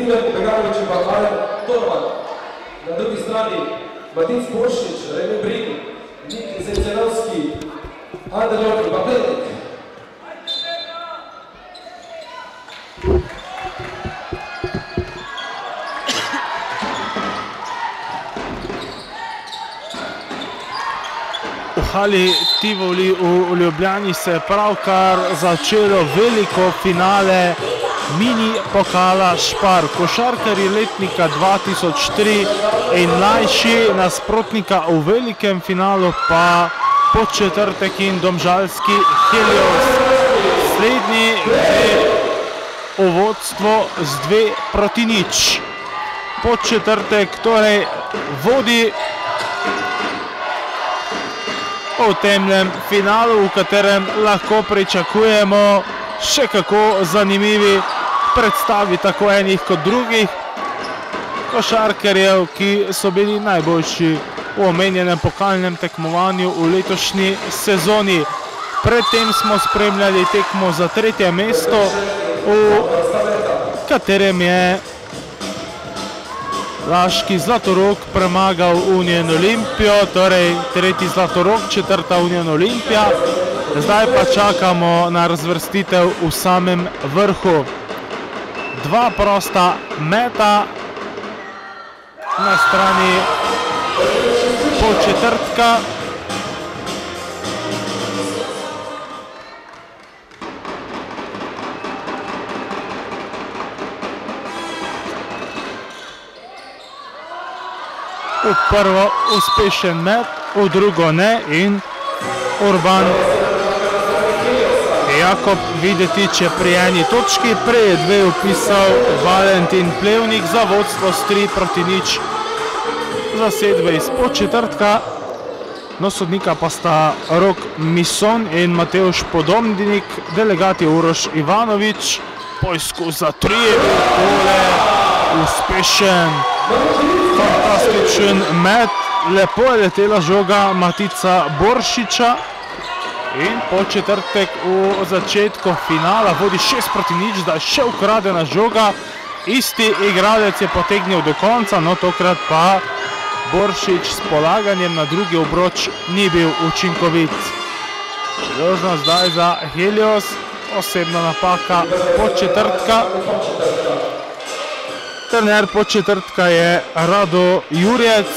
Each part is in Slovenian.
Milan Beganović in pa Alen Torman. Na drugi strani Matic Boršič, Remi Brin, Nik Zecenovski, Adelon in pa Pelnik. V hali Tivoli v Ljubljani se je pravkar začelo veliko finale mini pokala Špar. Košarkarji letnika 2003 in mlajši nasprotnika v velikem finalu pa Podčetrtek in domžalski Helios. Slednji gre v vodstvo z 2-0. Podčetrtek torej vodi v temnem finalu, v katerem lahko pričakujemo še kako zanimivi predstavi tako enih kot drugih košarkarjev, ki so bili najboljši v omenjenem pokalnem tekmovanju v letošnji sezoni. Predtem smo spremljali tekmo za 3. mesto, v katerem je Laški Zlatorog premagal Union Olimpijo, torej 3. Zlatorog, 4. Union Olimpija. Zdaj pa čakamo na razvrstitev v samem vrhu. 2 prosta meta na strani Podčetrtka. V prvo uspešen met, v drugo ne in Urban Jakob Videtič je pri eni točki, prej je 2 upisal Valentin Plevnik za vodstvo s 3-0 zasedbe iz Podčetrtka. No, sodnika pa sta Rok Mison in Matevž Podobnik, delegati Uroš Ivanovič. Poizkus za 3 je bil tole uspešen. Fantastičen met, lepo je letela žoga Matica Boršiča in Podčetrtek v začetku finala vodi 6-0, zdaj še ukradena žoga. Isti igralec je potegnil do konca, no tokrat pa Boršič s polaganjem na drugi obroč ni bil učinkovit. Priložnost zdaj za Helios, osebna napaka Podčetrtka. Trener Podčetrtka je Rado Jurjec.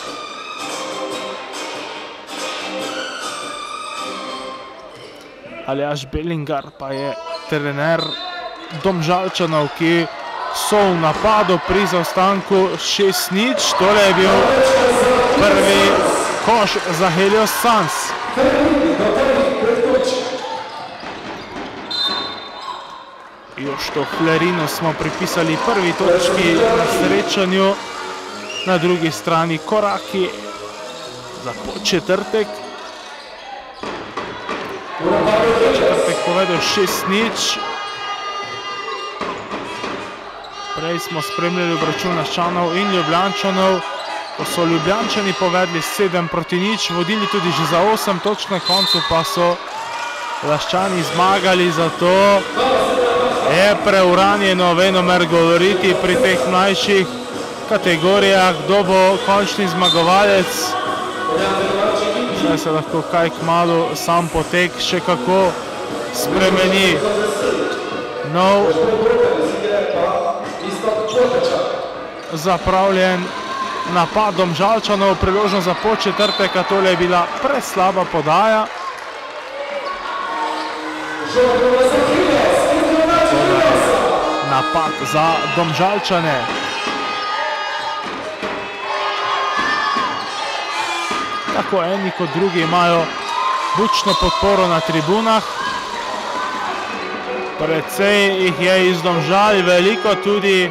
Aljaž Belingar pa je trener Domžalčanov, ki so v napadu pri zaostanku 6-0. Tole je bil prvi koš za Helios Sans. Jošto Flerinu smo pripisali prvi točki na srečanju, na drugi strani koraki za Podčetrtek. Podčetrtek povedal 6-0. Prej smo spremljali obračun Laščanov in Ljubljančanov, ko so Ljubljančani povedli 7-0, vodili tudi že za 8 točk, na koncu pa so Laščani zmagali, zato je preuranjeno venomer govoriti pri teh mlajših kategorijah, kdo bo končni zmagovalec. Zdaj se lahko kaj kmalu sam potek še kako spremeni. Nov zapravljen napad Domžalčanov, priložnost za Podčetrtek, a tole je bila preslaba podaja. Napad za Domžalčane. Tako eni kot drugi imajo bučno podporo na tribunah. Precej jih je iz Domžal, veliko tudi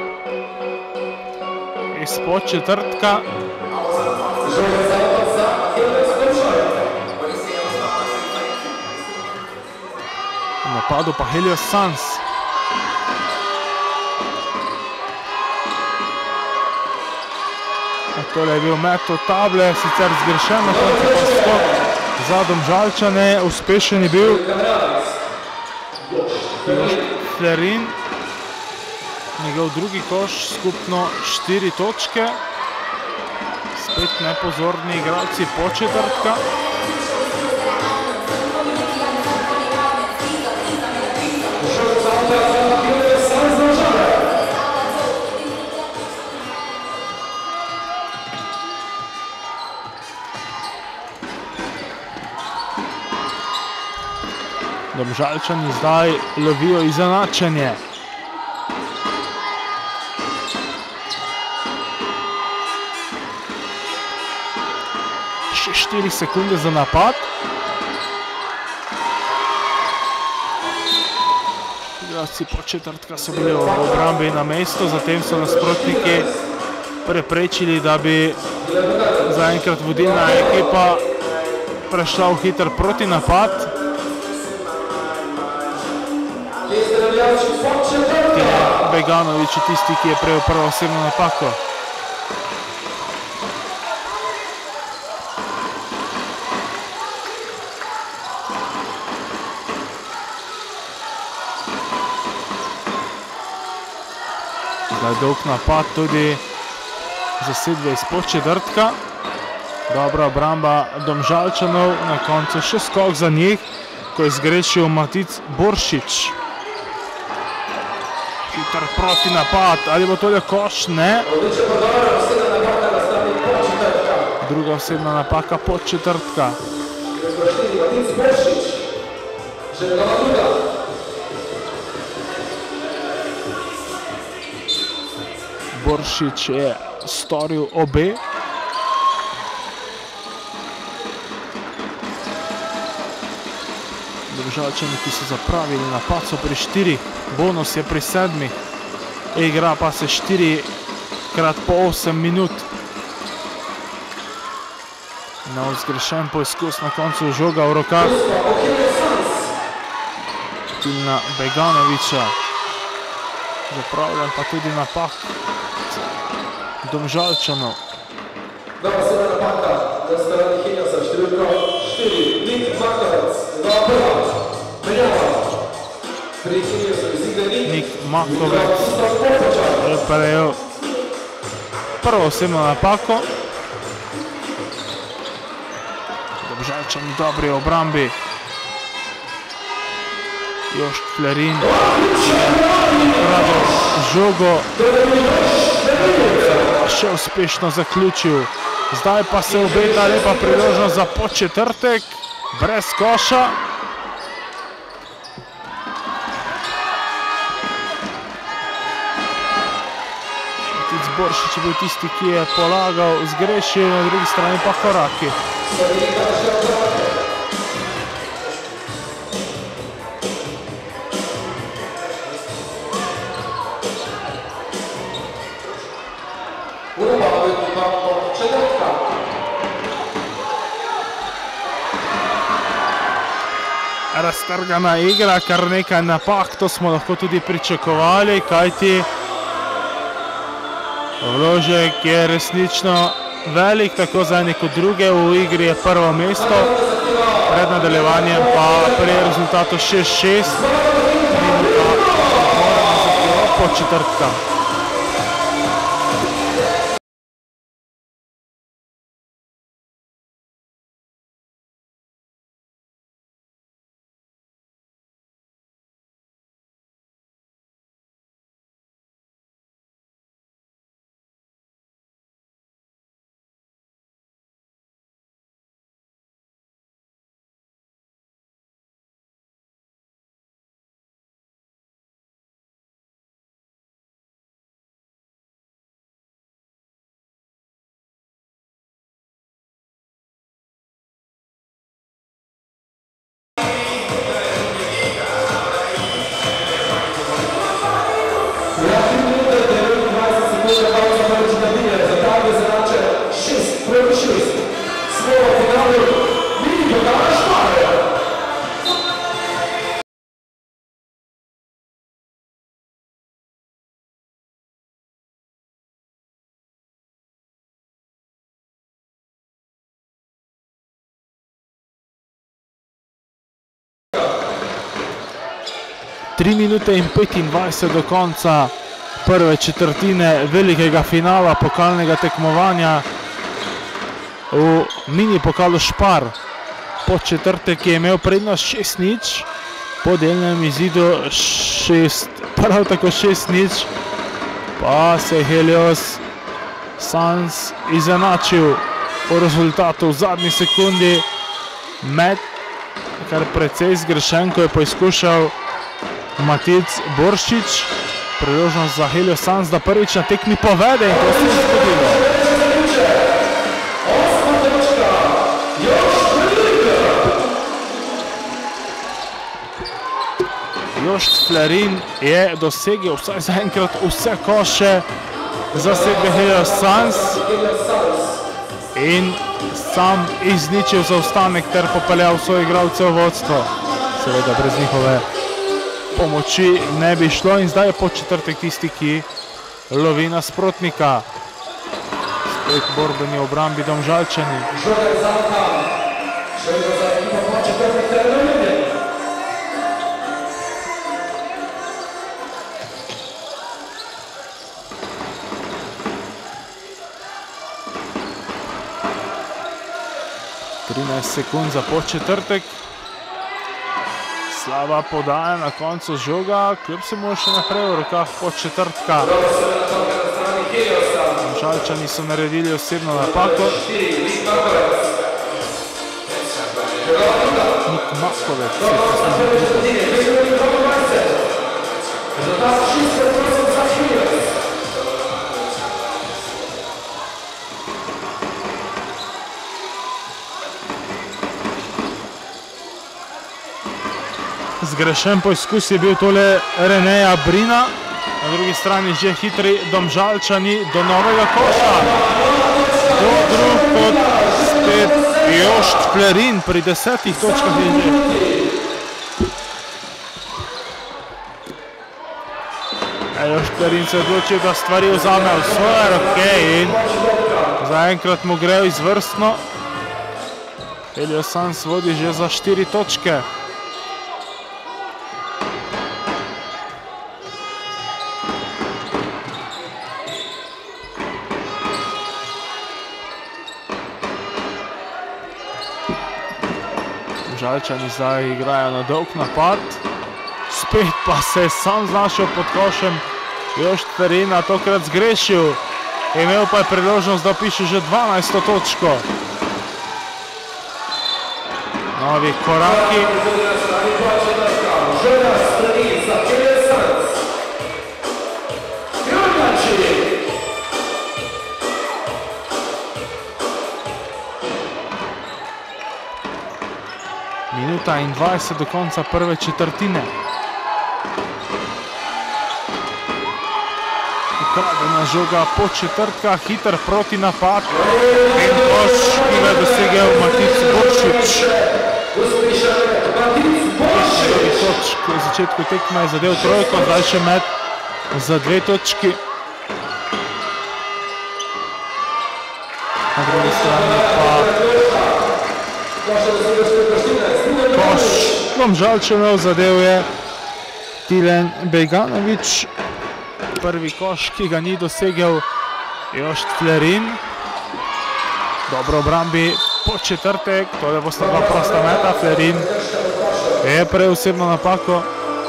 iz Podčetrtka. V napadu pa Helios Sans. Tole je bil met od table, sicer zgrešen, na koncu pa skok za Domžalčane, uspešen je bil Flerin. njegov drugi koš, skupno 4 točke. Spet nepozorni igralci Podčetrtka. Domžalčani zdaj lovijo izenačenje. Še 4 sekunde za napad. Igralci Podčetrtka so bili v obrambi na mestu, zatem so nasprotniki preprečili, da bi zaenkrat vodilna ekipa prešla v hiter protinapad. Beganović je tisti, ki je prejel prvo osebno napako. Zdaj dolg napad tudi zasedbe iz Podčetrtka. Dobra obramba Domžalčanov, na koncu še skok za njih, ko je zgrešil Matic Boršič. Hiter proti napad, ali bo to le koš? Ne. Druga osebna napaka Podčetrtka. Boršič je storil obe. Domžalčani, ki so zapravili napad, so pri 4, bonus je pri 7, igra pa se 4 krat po 8 minut. Nov zgrešen poizkus, na koncu žoga v rokah Tilna Beganovića. Zapravljen pa tudi napak Domžalčanov. Dobra se napaka na strani Hinjasa, številka 4, Nik Makovec, dva prva, menjava. Pri Hinjasu izigre Nik Makovec je prejel prvo osebno napako. Domžalčani dobri v obrambi. Jošt Flerin ukradel žogo, še uspešno zaključil. Zdaj pa se obeta lepa priložnost za Podčetrtek, brez koša. Matic Boršič je bil tisti, ki je polagal, zgrešil, na drugi strani pa koraki. Raztrgana igra, kar nekaj napak, to smo lahko tudi pričakovali, kajti vložek je resnično velik, tako za ene kot druge, v igri je prvo mesto, pred nadaljevanjem pa pri rezultatu 6-6, minuta moramo zahtevati Podčetrtka. Tri minute in 25 do konca prve četrtine velikega finala pokalnega tekmovanja v mini pokalu Spar. Podčetrtek je imel prednost 6-0, po delnem izidu prav tako 6-0, pa se je Helios Suns izenačil v rezultatu v zadnji sekundi. Med kar precej zgrešen, ko je poizkušal Matic Boršič. Priložnost za Helios Suns, da prvič na tekmi povede, in to se je zgodilo. Jošt Flerin je dosegel vsaj zaenkrat vse koše zasedbe Helios Suns in sam izničil zaostanek ter popeljal svoje igralce v vodstvo. Seveda brez njihove pomoči ne bi šlo in zdaj je Podčetrtek tisti, ki lovi nasprotnika. Spet borbeni obrambi Domžalčani. Sekund za Podčetrtek. Slaba podaja na koncu žoga, kljub se mu še naprej v rokah Podčetrtka. Domžalčani so naredili osebno napako. Nik Makovec je zgrešen poizkus je bil tole Reneja Brina, na drugi strani že hitri Domžalčani do novega koša. Do drug kot spet Jošt Flerin pri 10 točkah je že. Jošt Flerin se je odločil, da stvari vzame v svoje roke in zaenkrat mu grejo izvrstno. Helios Suns vodi že za 4 točke. Domžalčani zdaj igrajo na dolg napad, spet pa se je sam znašel pod košem Jošt Flerin, a tokrat zgrešil. Imel pa je priložnost, da piše že 12. točko. Novi koraki. Minuta in 20 do konca prve četrtine. Ukradena žoga Podčetrtka, hiter proti napad in koš, ki ga je dosegel Matic Boršič. V začetku tekme je zadel trojko, zdaj še met za 2 točki. Na drugi strani pa koš Domžalčanov zadel je Tilen Bejganovič. Prvi koš, ki ga ni dosegel Jošt Flerin. Dobro obrambi Podčetrtek, tole bosta dva prosta meta. Flerin je prej osebno napako.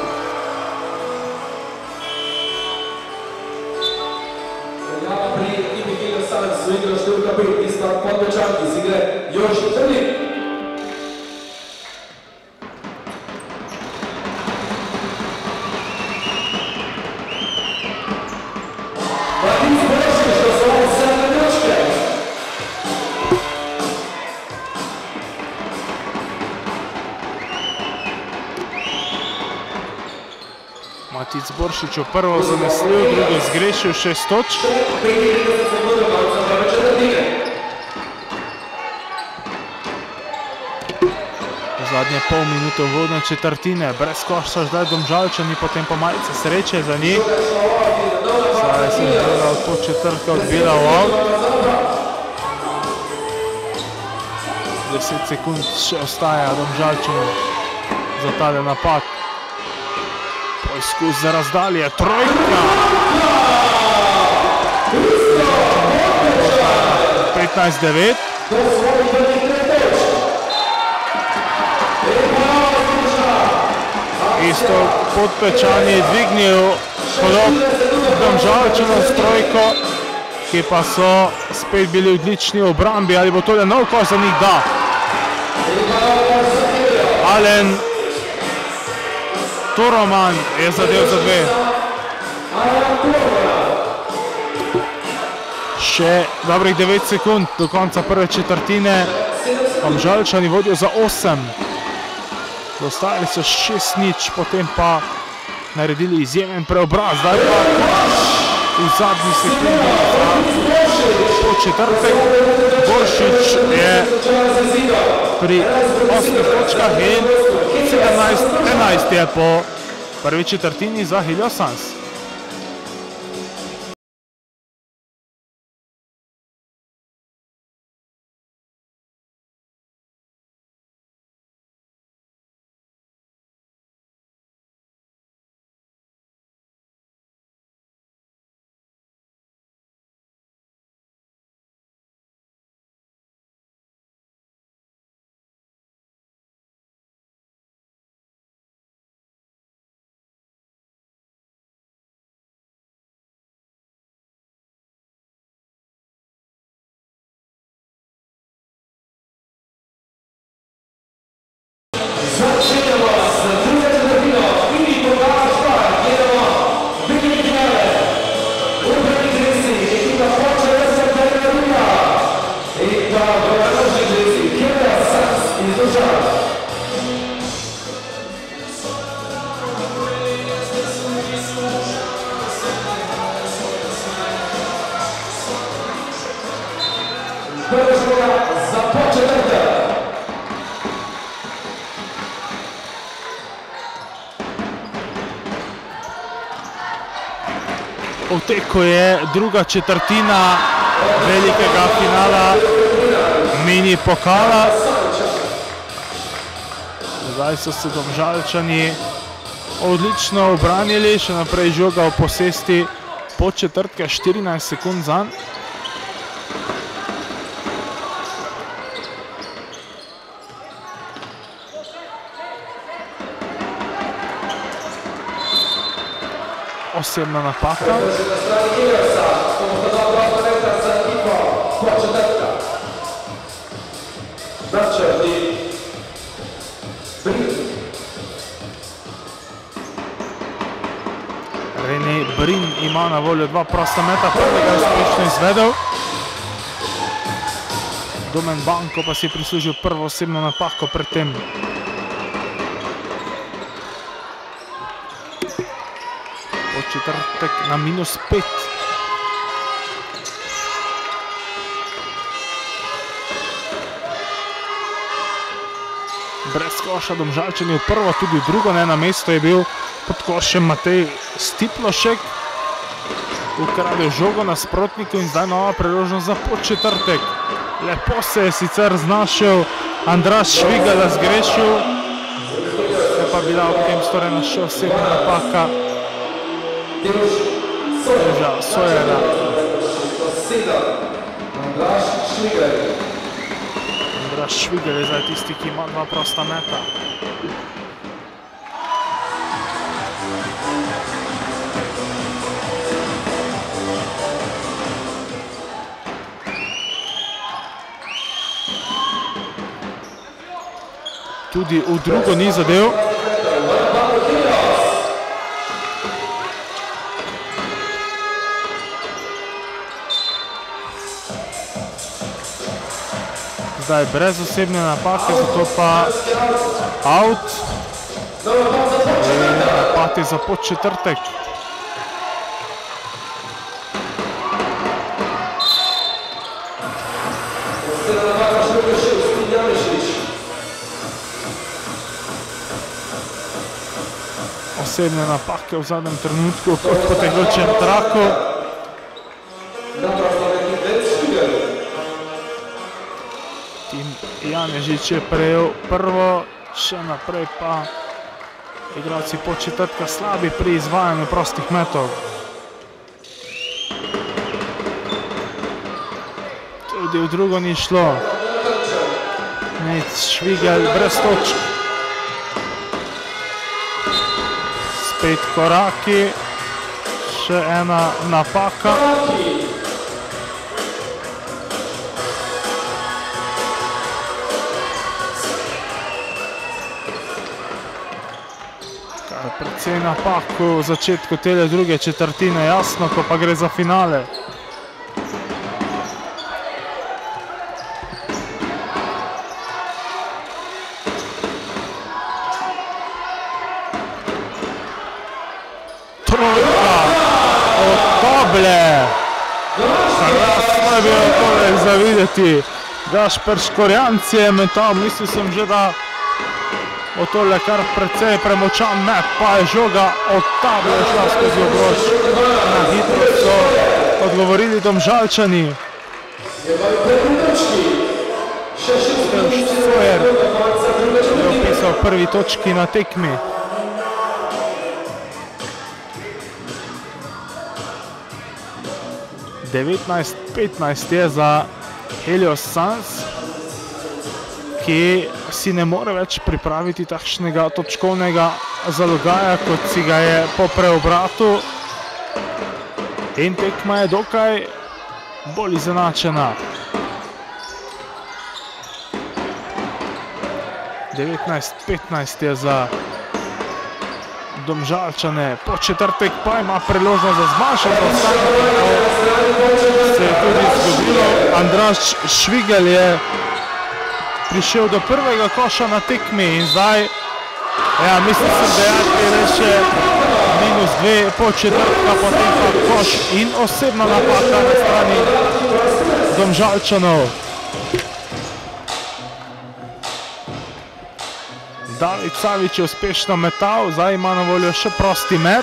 Matic Boršič v prvo zanesljiv, drugo zgrešil 6 točk. Zadnje pol minute uvodne četrtine, brez koša zdaj Domžalčani, potem pa malce sreče za njih. Zdaj se je od Podčetrtka odbira v out. 10 sekund še ostaja Domžalčanu za tale napad. Poizkus za razdalje, trojka! 15-9. Isto Podpečan je dvignil hodok Domžalčanov s trojko, ki pa so spet bili odlični v obrambi. Ali bo tole nov koš za njih? Da. Alen Toroman je zadev za 2. Še dobrih 9 sekund do konca prve četrtine. Domžalčani vodijo za 8. Dostali so 6-0, potem pa naredili izjemen preobraz. Zdaj pa v zadnji sekundi po četrtek. Boršič je pri 8 točkah in 17-11 je po prvi četrtini za Heliosans. V teku je druga četrtina velikega finala mini pokala. Zdaj so se Domžalčani odlično obranili, še naprej žoga v posesti po četrtke, 14 sekund zanj. Osebna napaka. Rene Brin ima na voljo 2 prosta meta, prvega je uspešno izvedel. Domen Banko pa si je prislužil prvo osebno napako pred tem. Četrtek na -5. Brez koša Domžalčani v prvo, tudi v drugo, ne, na mesto je bil pod košem Matej Stiplošek. Ukradel žogo nasprotniku in zdaj nova priložnost za podčetrtek. Lepo se je sicer znašel Andraž Švigalj, zgrešil. Je pa bila ob tem storjena še osebna napaka Deža Sojera. Andraž Švigalj je zdaj tisti, ki ima 2 prosta meta. Tudi v drugo ni zadev. Zdaj brez osebne napake, zato pa out. In napad je za podčetrtek. Osebne napake v zadnjem trenutku po tekočem traku. Tim Janežič je prejel prvo, še naprej pa igralci podčetrtka slabi pri izvajanju prostih metov. Tudi v drugo ni šlo. Nec Švigel brez točk. Spet koraki. Še ena napaka. Precej napak v začetku tele druge četrtine, jasno, ko pa gre za finale. Trojka od Table. Krasno je bilo tole za videti. Gašper Škorjanc je metal, mislil sem že, da o tole kar precej premočan met, pa je žoga od Table šla skozi obroč. Na hitro so odgovorili Domžalčani. Stojer je opisal prvi točki na tekmi. Devetnajst 15 je za Helios Sans, ki si ne more več pripraviti takšnega točkovnega zalogaja, kot si ga je po preobratu. In tekma je dokaj bolj izenačena. 19-15 je za Domžalčane. Po četrtek pa ima priložnost za zmanjšanje zaostanek. Se je tudi zgodilo. Andraž Švigel je prišel do prvega koša na tekmi in zdaj, ja, mislim sem dejati, je še -2 po četrtka, potem pa koš in osebna napaka na strani Domžalčanov. David Savič je uspešno metal, zdaj ima na voljo še prosti met.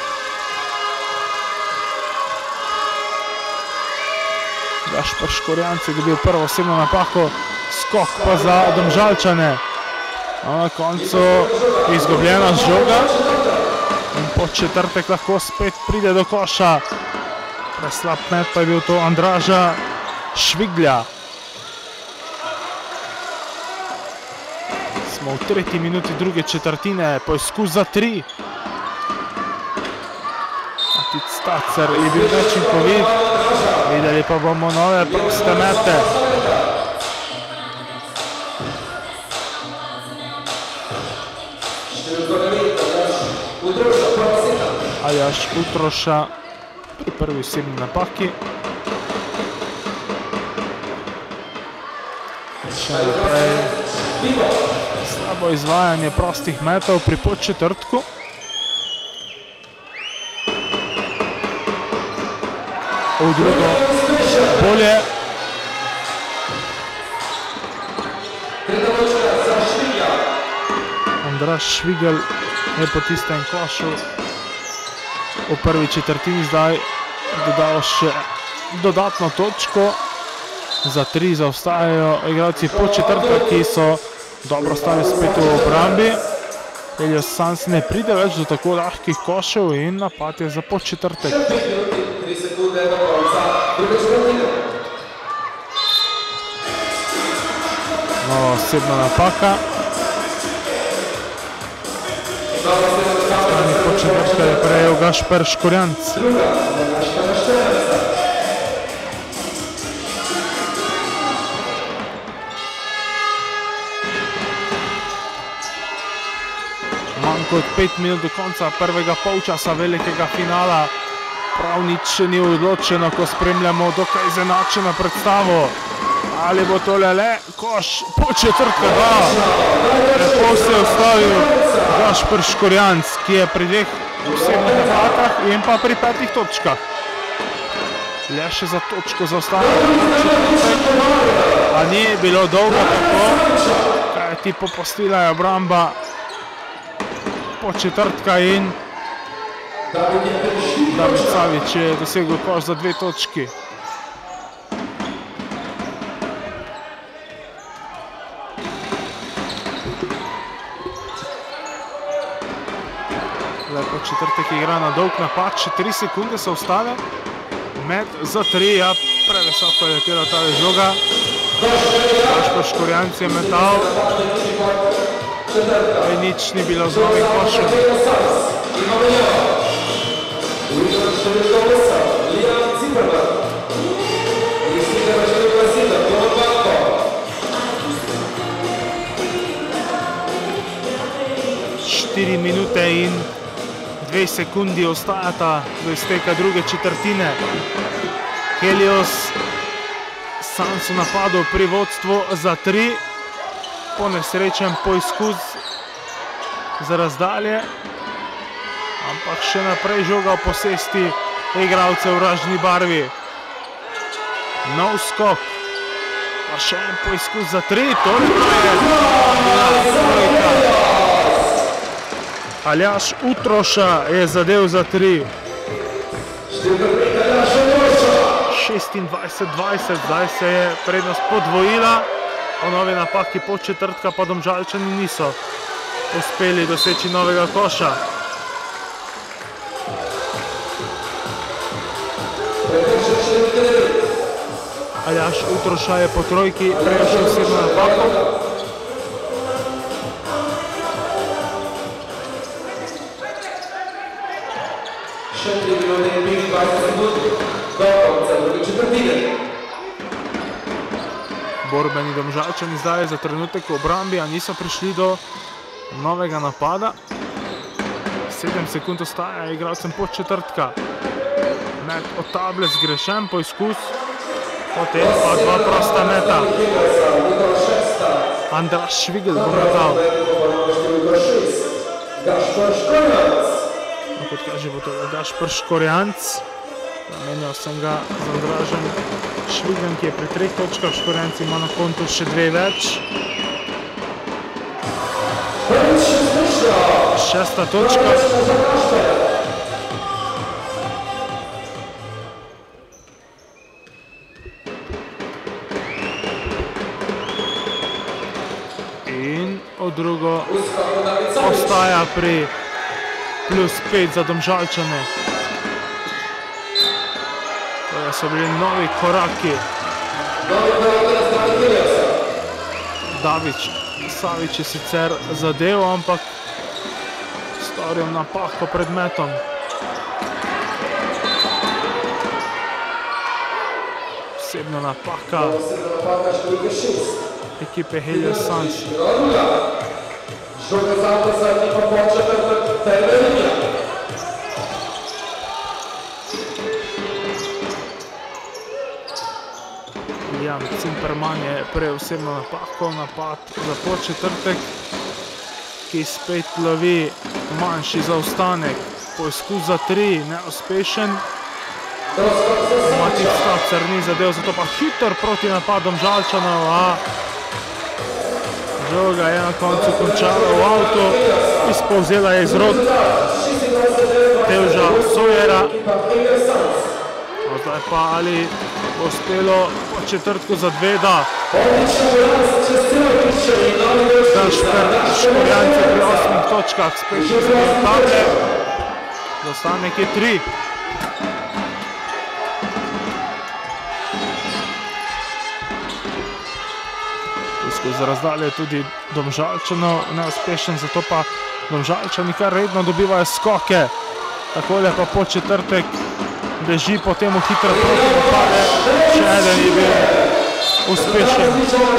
Gašper Škorjanc je dobil prvo osebno napako, skok pa za Domžalčane. Na koncu izgubljena žoga in po četrtek lahko spet pride do koša. Preslab met pa je bil to Andraža Šviglja. Smo v 3. minuti druge četrtine, poizkus za 3. Matic Stacer je bil neučinkovit, videli pa bomo nove proste mete. Aljaž Utroša pri prvi osebni napaki. Še naprej slabo izvajanje prostih metov pri podčetrtku. V drugo bolje. Andraž Švigel je po tistem košu v prvi četrtini zdaj dodal še dodatno točko. Za 3 zaostajajo igralci po četrtka, ki so dobro stali spet v obrambi. Helios Sans ne pride več do tako lahkih košev in napad je za po četrtek. No, osebna napaka. Strani po četrtka je prejel Gašper Škorjanc. Manj kot 5 minut do konca prvega polčasa velikega finala. Prav nič še ni odločeno, ko spremljamo dokaj izenačeno predstavo. Ali bo tole le koš po četrtka? Da, lepo se je ustavil Gašper Škorjanc, ki je pri 2 osebnih napakah in pa pri 5 točkah. Le še za točko zaostanek. A ni bilo dolgo tako, kajti popustila je obramba po četrtka in David Savič je dosegel koš za 2 točki. Po četrtek igra na dolg napad, še 3 sekunde se ostave. Med za 3, ja, previsoko je letela ta žoga. Gašper Škorjanc je metal. In nič ni bilo z novim košem. Štiri minute in 2 sekundi ostajata do izteka druge četrtine. Helios Sans v napadu pri vodstvu za 3. Po nesrečen poizkus za razdalje. Ampak še naprej žoga v posesti igralcev v vražni barvi. Nov skok. Pa še en poizkus za 3. Toliko je trojka. Aljaž Utroša je zadev za 3. 26-20, zdaj se je prednost podvojila. Po novi napaki po četrtka pa Domžalčani niso uspeli doseči novega koša. Aljaž Utroša je po trojki prešel 7 napako. Borbeni Domžalčani zdaj za trenutek v obrambi, a niso prišli do novega napada. 7 sekund ostaja igralcem pod četrtka. Met od table zgrešen poizkus, potem pa 2 prosta meta. Andraž Švigel bo metal. Kot kaže, bo to Gašper Škorjanc. Zamenjal sem ga z Andražem Šviglem, ki je pri 3 točkah. Škorjanc ima na kontu še 2 več. 6. točka. In od drugo ostaja pri +5 za Domžalčane. To so bili novi koraki. Davič Savič je sicer zadev, ampak storil napako pred metom. Osebna napaka ekipe Helios Sans. Žoga za ekipa početrtek Tervelinja. Jan Cimperman je prejel osebno napako, napad za početrtek, ki spet lovi manjši zaostanek. Poizkus za 3, neuspešen. Matic Stacer ni zadev, zato pa hiter proti napadom Domžalčanov, a žoga je na koncu končala v avtu, izpovzela je iz rok Tevža Sojera. Zdaj pa ali bo uspelo po četrtku za 2, da Gašper Škorjanc je pri 8 točkah, spet še zadel table, zaostanek je 3. Za razdalje tudi Domžalčanov neuspešen, zato pa Domžalčani kar redno dobivajo skoke. Takole pa po četrtek beži, potem v hitro proti napade, še eden je bil uspešen.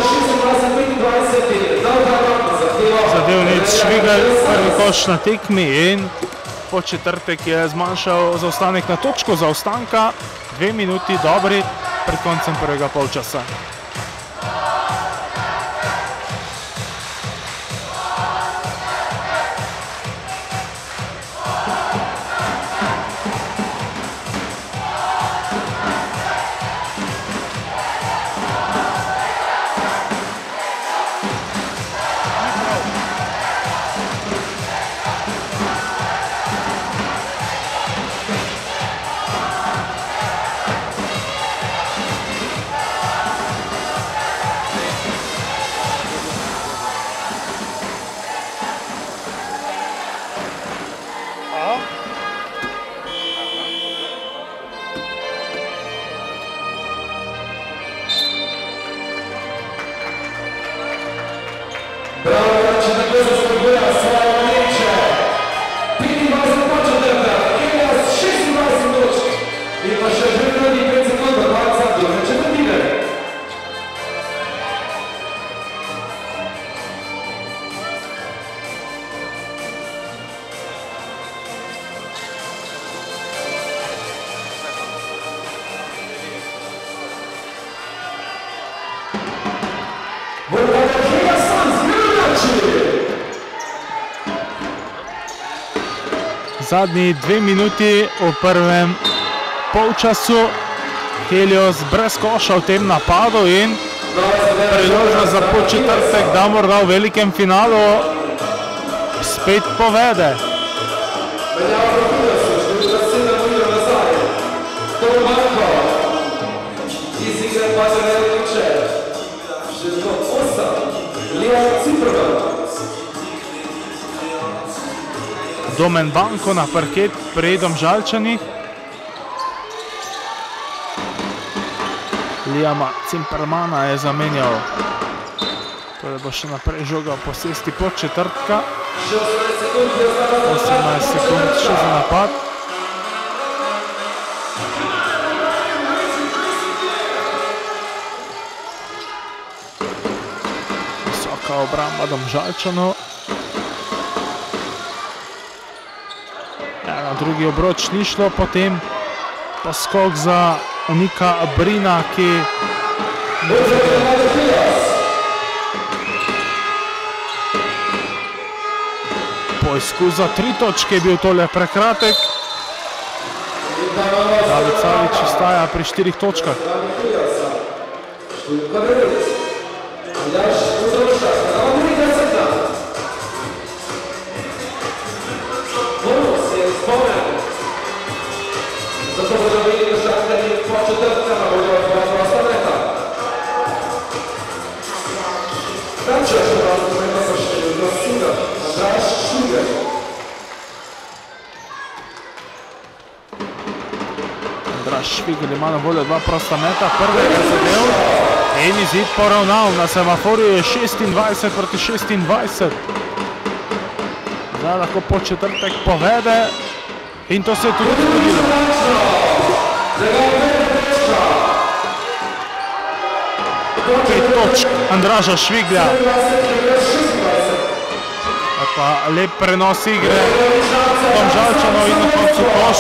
Zadevnic Švigel, prvi koš na tekmi in po četrtek je zmanjšal zaostanek na točko zaostanka, 2 minuti dobri pred koncem prvega polčasa. brzo spodbuja svoje mleče. 25 početrta, Elias 26 točk. In pa še želeni 5 sekund do konca druge četrtine. Zadnji 2 minuti v prvem polčasu. Helios brez koša v tem napadu in priložnost za početrtek, da morda v velikem finalu spet povede. Domen Banko na parket pri Domžalčanih. Liama Cimpermana je zamenjal. Torej bo še naprej žoga v posesti početrtka. 18 sekund še za napad. Visoka obramba Domžalčanov. Na drugi obroč ni šlo, potem poskok za Nika Brina, ki poizkus za 3 točke je bil tole prekratek. David Savić ostaja pri 4 točkah. Zato bodo imeli državljani po četrtkama, bodo dva prosta meta. Frančija še razumema pa še do Suga, Andraž Šuger. Andraž Švigelj ima na voljo 2 prosta meta, prvega zadev in izid poravnal. Na semaforju je 26 proti 26. Zdaj lahko po četrtek povede in to se je tudi zgodilo. 5 točk Andraža Šviglja. Pa lep prenos igre Domžalčanov in na koncu koš.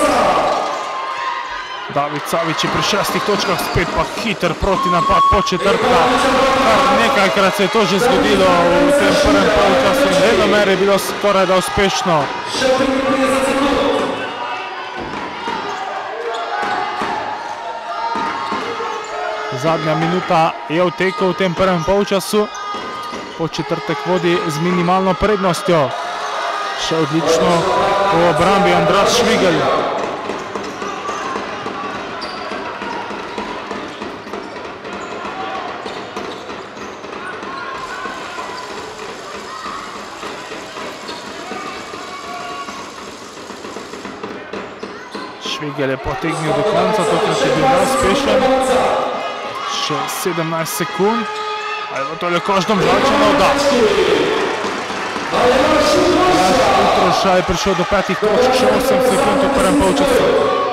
David Savić je pri 6 točkah, spet pa hiter protinapad po četrtka. Kar nekajkrat se je to že zgodilo v tem prvem polčasu in vedomer je bilo skoraj da uspešno. Zadnja minuta je v teku v tem prvem polčasu. Po četrtek vodi z minimalno prednostjo. Še odlično v obrambi Andraž Švigelj. Švigelj je potegnil do konca, tokrat je bil neuspešen. Še 17 sekund. Ali bo tole koš Domžalčanov? Da. Utroša je prišel do 5 točk, še 8 sekund v prvem polčasu.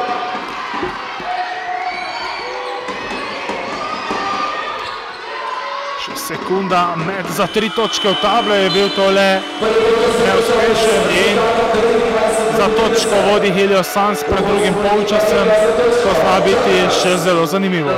Še sekunda, med za 3 točke v table je bil tole neuspešen in za točko vodi Helios Suns pred drugim polčasem, ko zna biti še zelo zanimivo.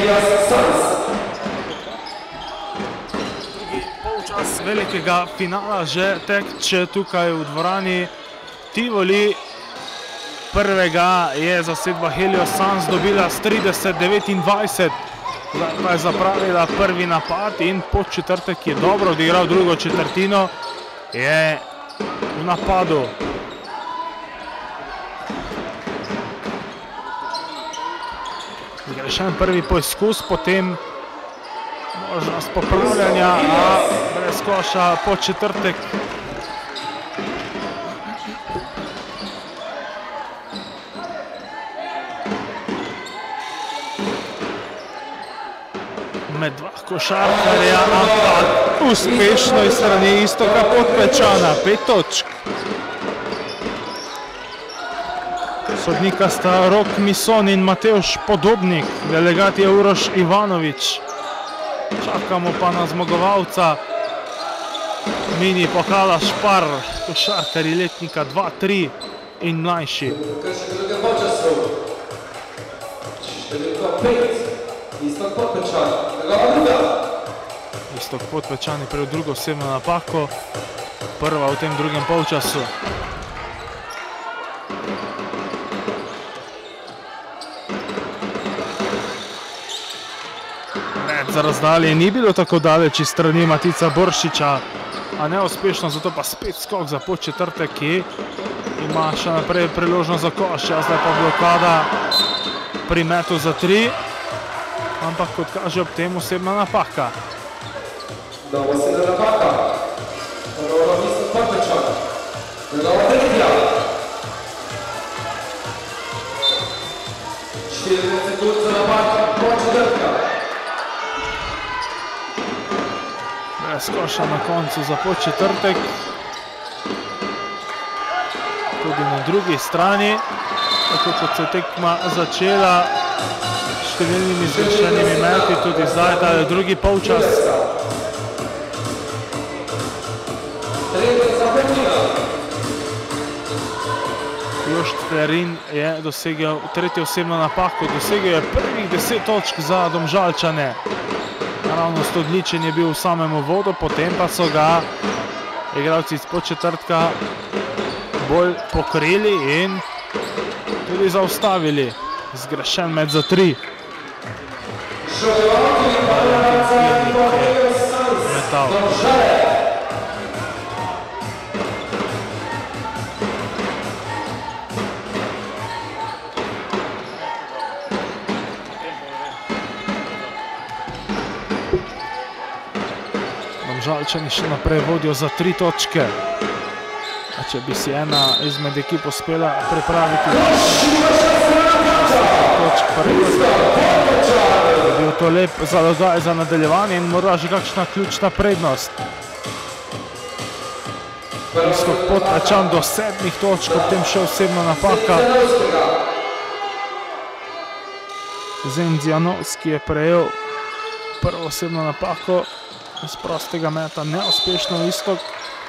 Helios Suns. Polčas velikega finala že teče tukaj v dvorani Tivoli. Prvega je zasedba Helios Suns dobila s 30-29. Zdaj pa je zapravila prvi napad in Podčetrtek je dobro odigral drugo četrtino. Je v napadu. Zgrešen prvi poizkus, potem možnost popravljanja, a brez koša Podčetrtek. Med dva košarkarja, ampak uspešno iz strani Iztoka Podpečana, 5 točk. Sodnika sta Rok Mison in Matevž Podobnik, delegat je Uroš Ivanovič. Čakamo pa na zmagovalca mini pokala Špar, košarkarji letnika 2-3 in mlajši. Iztok Podpečan, njegova druga. Iztok Podpečan je prejel drugo osebno napako, prva v tem drugem polčasu. Med za razdalje ni bilo tako daleč iz strani Matica Boršiča, a neuspešno, zato pa spet skok za Podčetrtek, ki ima še naprej priložnost za koš, zdaj pa blokada pri metu za 3. Ampak kot kaže ob tem osebna napaka. Nova osebna napaka. Ponovno Iztok Podpečan. Njegova tretja. 40 sekund za napad Podčetrtka. Brez koša na koncu za Podčetrtek. Tudi na drugi strani, tako kot se tekma začela, številnimi zgrešenimi meti, tudi zdaj ta je drugi polčas. Jošt Ferin je dosegel tretjo osebno napako, dosegel je prvih 10 točk za Domžalčane. Naravnost odličen je bil v samem uvodu, potem pa so ga igralci iz Podčetrtka bolj pokrili in tudi zaustavili. Zgrešen med za 3. Metal. Domžalčani še naprej vodijo za 3 točke. A če bi si ena izmed ekip uspela pripraviti točk prvega, je bil to lep zalogaj za nadaljevanje in morda že kakšna ključna prednost. Iztok Podpečan do 7 točk, ob tem še osebna napaka. Zendzijanovski je prejel prvo osebno napako iz prostega meta, neuspešno Iztok.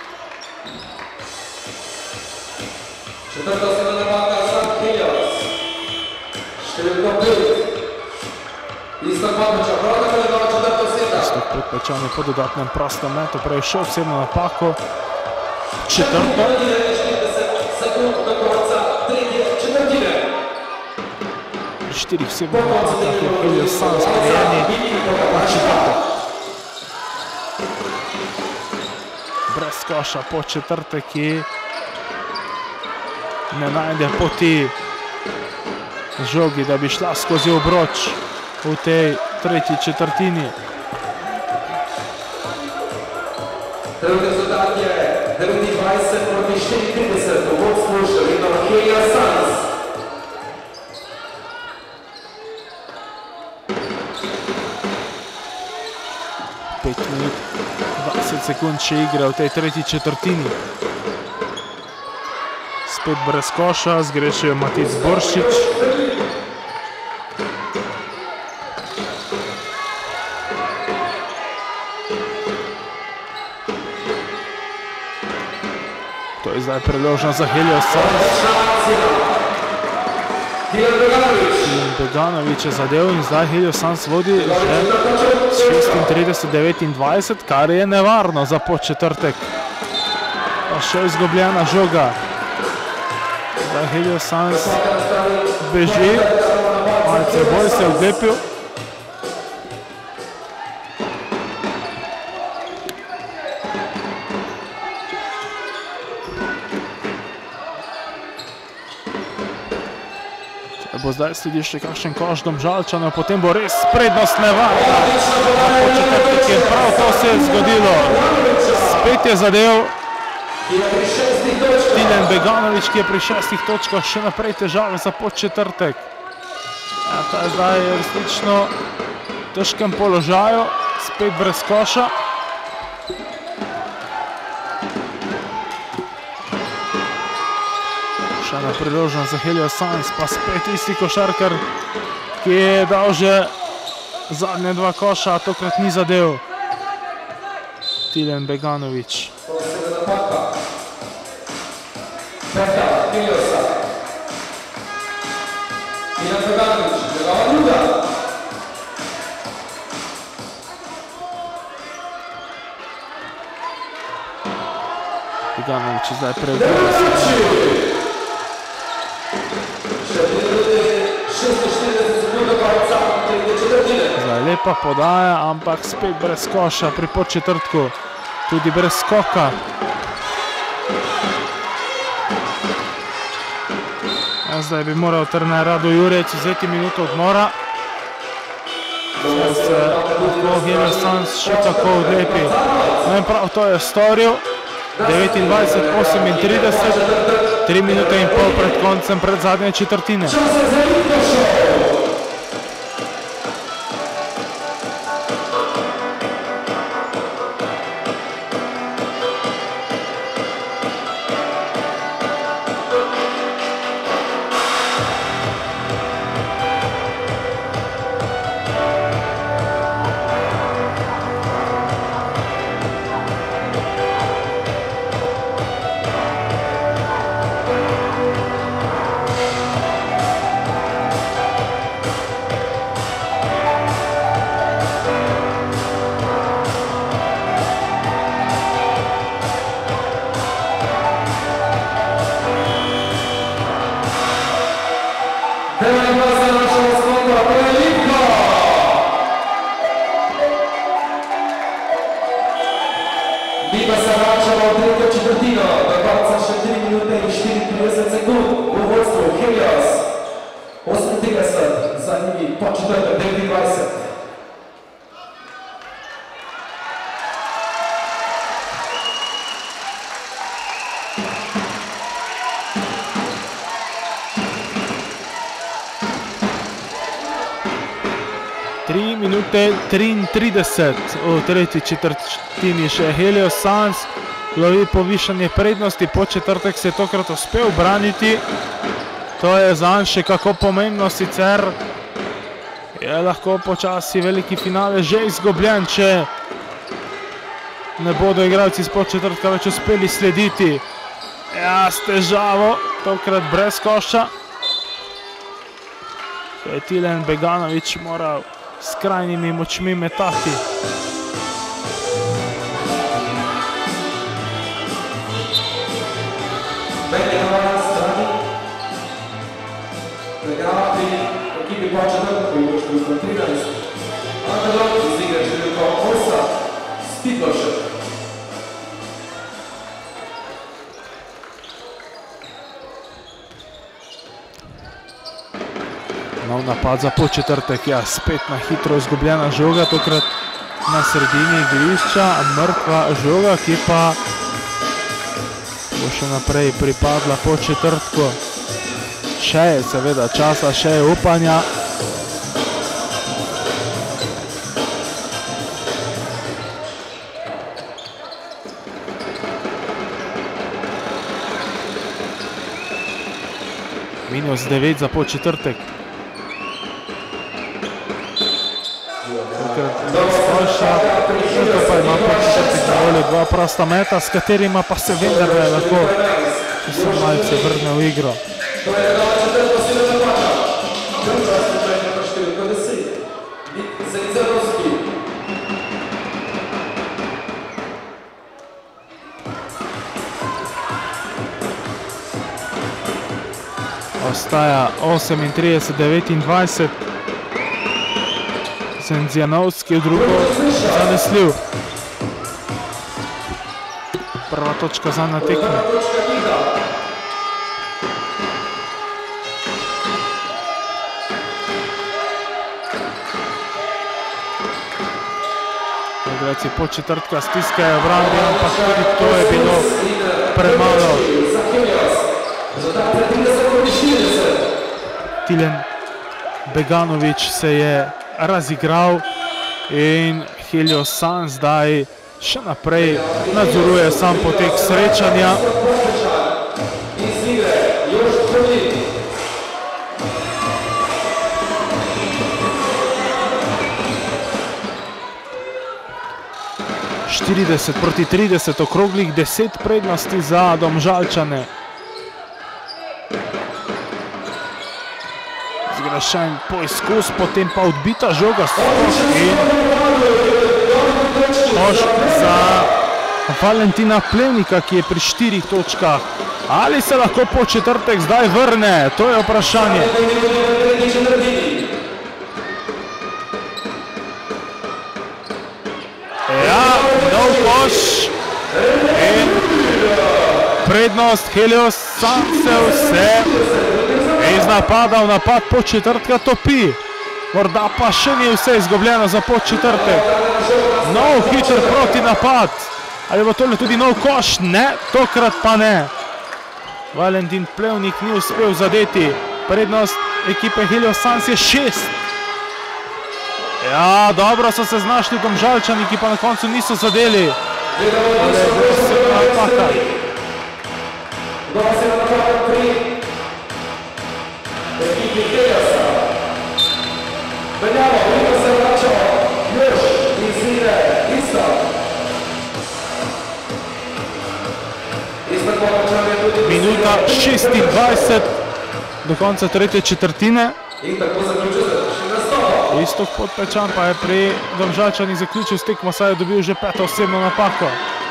Četrta osebna napaka za Helios. Številko 5. Iztok Podpečan, prav tako je njegova četrta osebna. Iztok Podpečan je po dodatnem prostem metu prejel še osebno napako. Četrto. 40 sekund do konca tretje četrtine. Pri 4 osebnih napakah je Helios Suns prijeni Podčetrtek. Brez koša Podčetrtek, ki ne najde poti žogi, da bi šla skozi obroč v tej tretji četrtini. Trenutni rezultat je 29-34, v vodstvu še vedno Helios Suns. Pet minut, 20 sekund še igre v tej tretji četrtini. Spet brez koša, zgrešil je Matic Boršič. To je zdaj priložnost za Helios Suns. Beganović je zadev in zdaj Helios Suns vodi že 36-29, kar je nevarno za podčetrtek. Pa še izgubljena žoga. Zdaj Helios Suns beži, malce bolj se je odlepil. Če bo zdaj sledi še kakšen koš Domžalčanov, potem bo res prednost nevarna. Po četrtek je prav to se je zgodilo. Spet je zadev Tilen Beganović, ki je pri 6 točkah še naprej težave za podčetrtek. Ta je zdaj resnično v težkem položaju, spet brez koša. Še ena priložnost za Helios Suns, pa spet isti košarkar, ki je dal že zadnje 2 koša, a tokrat ni zadev. Tilen Beganović. Peta, Heliosa. Tilen Beganović, njegova druga. Beganović je zdaj preugledal. Zdaj lepa podaja, ampak spet brez koša pri podčetrtku, tudi brez skoka. Zdaj bi moral trener Rado Jurec vzeti minuto odmora. Zdaj se lahko Helios Suns še tako odlepi. No in prav to je storil. 29-38, 3 minute in pol pred koncem pred zadnje četrtine. Mi pa se vračamo v tretjo četrtino, do konca še 3 minute in 34 sekund v vodstvu Helios. 38, za njimi podčetrtek 29. Minute 33 v tretji četrtini še Helios Suns lovi povišanje prednosti, podčetrtek se je tokrat uspel braniti. To je zanj še kako pomembno, sicer je lahko počasi veliki finale že izgubljen, če ne bodo igralci iz podčetrtka več uspeli slediti. Ja, s težavo, tokrat brez koša. To je Tilen Beganović moral s krajnimi močmi metati. Beganović na strani. Beganović pri ekipi podčetrtku v številko 13. Angelović izigra številko 8. Stiplošek. Nov napad za podčetrtek, ja, spet na hitro izgubljena žoga, tokrat na sredini igrišča, mrtva žoga, ki pa bo še naprej pripadla podčetrtku. Še je seveda časa, še je upanja. -9 za podčetrtek. Tukaj pa ima podčetrtek na voljo 2 prosta meta, s katerima pa se vendar lahko malce vrne v igro. To je 2 četrtko 7 napaka. Ostaja 38-29. Senzijanovski v drugo zanesljiv. Prva točka za na tekmi. Igralci po četrtka stiskajo obrambi, ampak tudi to je bilo premalo. Tilen Beganović se je razigral in Helios San zdaj še naprej nadzoruje sam potek srečanja. Proti 30, okroglih 10 prednosti za Domžalčane. Zgrešen poizkus, potem pa odbita žoga in koš za Valentina Plevnika, ki je pri 4 točkah. Ali se lahko po četrtek zdaj vrne? To je vprašanje. Ja, nov koš in prednost Helios San se vse iz napada v napad po četrtka topi. Morda pa še ni vse izgubljeno za po četrtek. Nov hiter proti napad. Ali bo tole tudi nov koš? Ne, tokrat pa ne. Valentin Plevnik ni uspel zadeti. Prednost ekipe Helios San je 6. Ja, dobro so se znašli Domžalčani, ki pa na koncu niso zadeli. Ale je bilo vsega napaka. Minuta 26 do konca tretje četrtine. Iztok Podpečan pa je pri Domžalčanih zaključil s tekmo, saj je dobil že 5. osebno napako.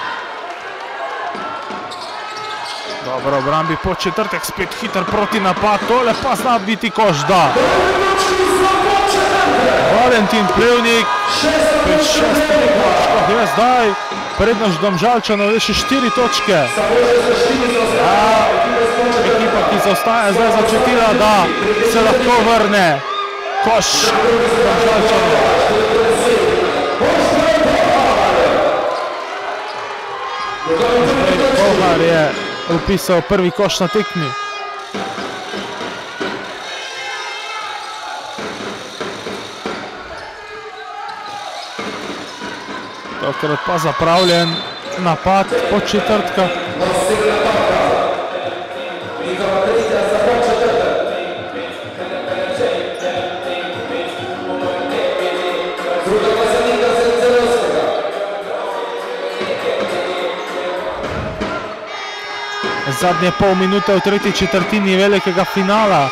Dobro, obrambi po četrtek, spet hiter proti napad, tole pa zna biti koš, da. Valentin Plevnik pri 6 točkah je zdaj prednost Domžalčanov je še 4 točke. Ja, ekipa, ki zaostaja, zdaj začutila, da se lahko vrne. Koš Domžalčanov. Bogar je upisal prvi koš na tekmi. Tokrat pa zapravljen napad po četrtka. Zadnje pol minute v tretji četrtini velikega finala.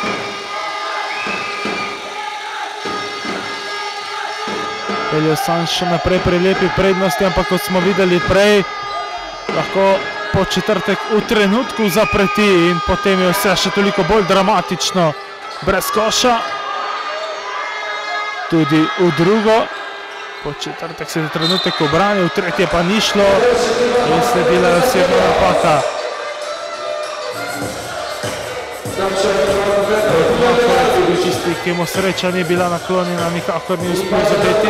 Helios San še naprej prelepi prednosti, ampak kot smo videli prej, lahko po četrtek v trenutku zapreti in potem je vse še toliko bolj dramatično. Brez koša, tudi v drugo. Po četrtek se je trenutek obranil, v tretje pa ni šlo in sledila je osebna napaka. Čisti, ki mu sreča ni bila naklonjena, nikakor ni uspel zadeti.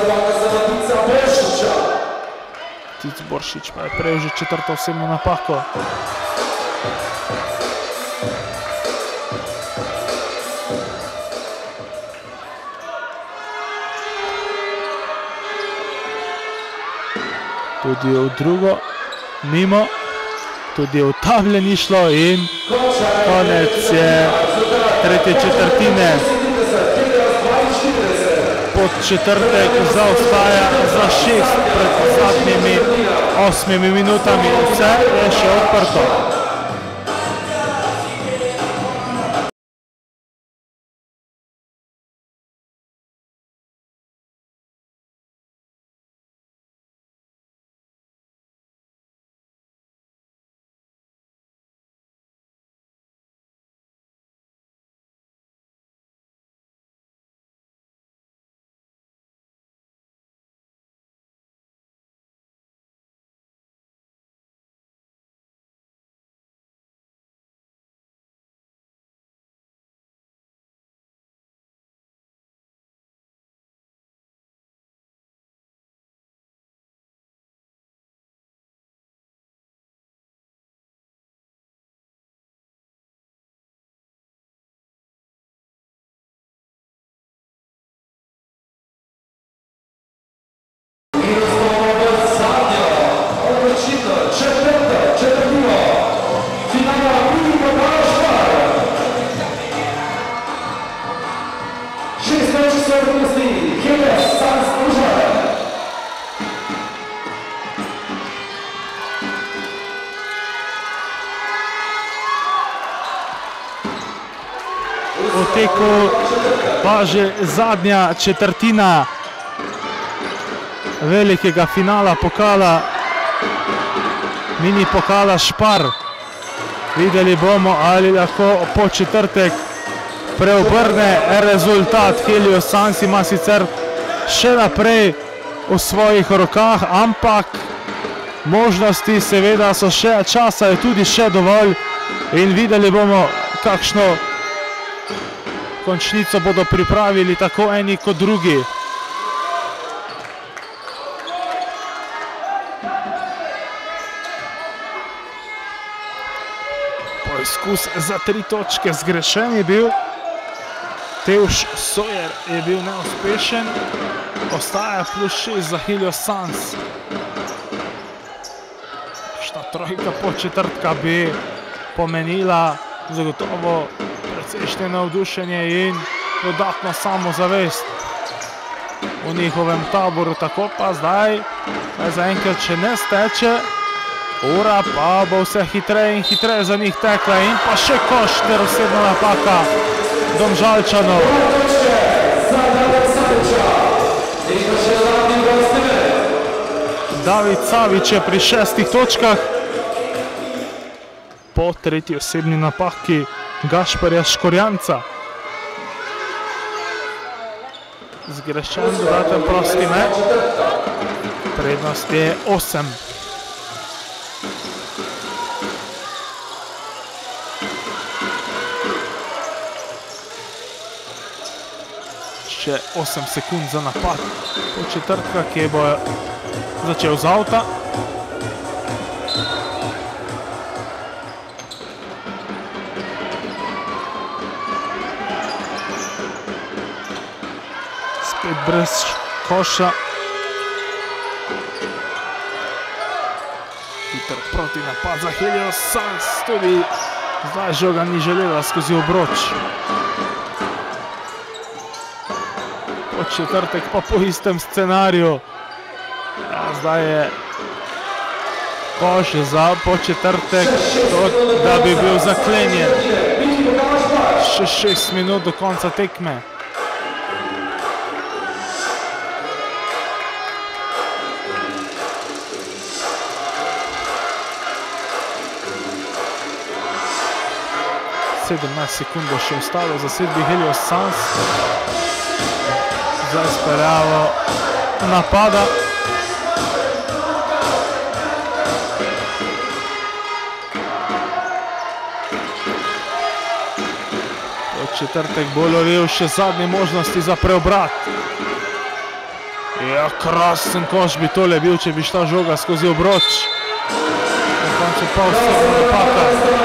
Tic Boršič pa je prejel že 4. osebno napako. Tudi v drugo, mimo, tudi v table ni šlo in konec je tretje četrtine. Pod četrtek zaostaja za 6 pred zadnjimi 8 minutami. Vse je še odprto. potekel pa že zadnja četrtina velikega finala pokala, mini pokala Spar. Videli bomo, ali lahko Podčetrtek preobrne rezultat. Helios Suns ima sicer še naprej v svojih rokah, ampak možnosti seveda so še, časa je tudi še dovolj in videli bomo, kakšno končnico bodo pripravili tako eni kot drugi. Poizkus za 3 točke zgrešen je bil. Teuš Sojer je bil neuspešen. Ostaja +6 za Helios Suns. Šta trojka Podčetrtka bi pomenila zagotovo precejšnje navdušenje in dodatno samozavest v njihovem taboru. Tako pa zdaj zaenkrat še ne steče. Ura pa bo vse hitreje in hitreje za njih tekla in pa še koš ter osebna napaka Domžalčanov. David Savić je pri 6 točkah. Po tretji osebni napaki Gašperja Škorjanca. Zgrešen dodaten prosti met. Prednost je 8. Še 8 sekund za napad Podčetrtka, ki bo začel z avta. Spet brez koša. Hiter proti napad za Helios Suns. Tudi zdaj žoga ni želela skozi obroč. Podčetrtek pa po istem scenariju. Zdaj je koš za Podčetrtek, da bi bil zaklenjen. Še 6 minut do konca tekme. Sedemnajst sekund bo še ostalo za sedbi Helios Suns. Za izpeljavo napada. Podčetrtek bo lovil še zadnje možnosti za preobrat. Ja, krasen koš bi tole bil, če bi šla žoga skozi obroč. Na koncu pa osebna napaka.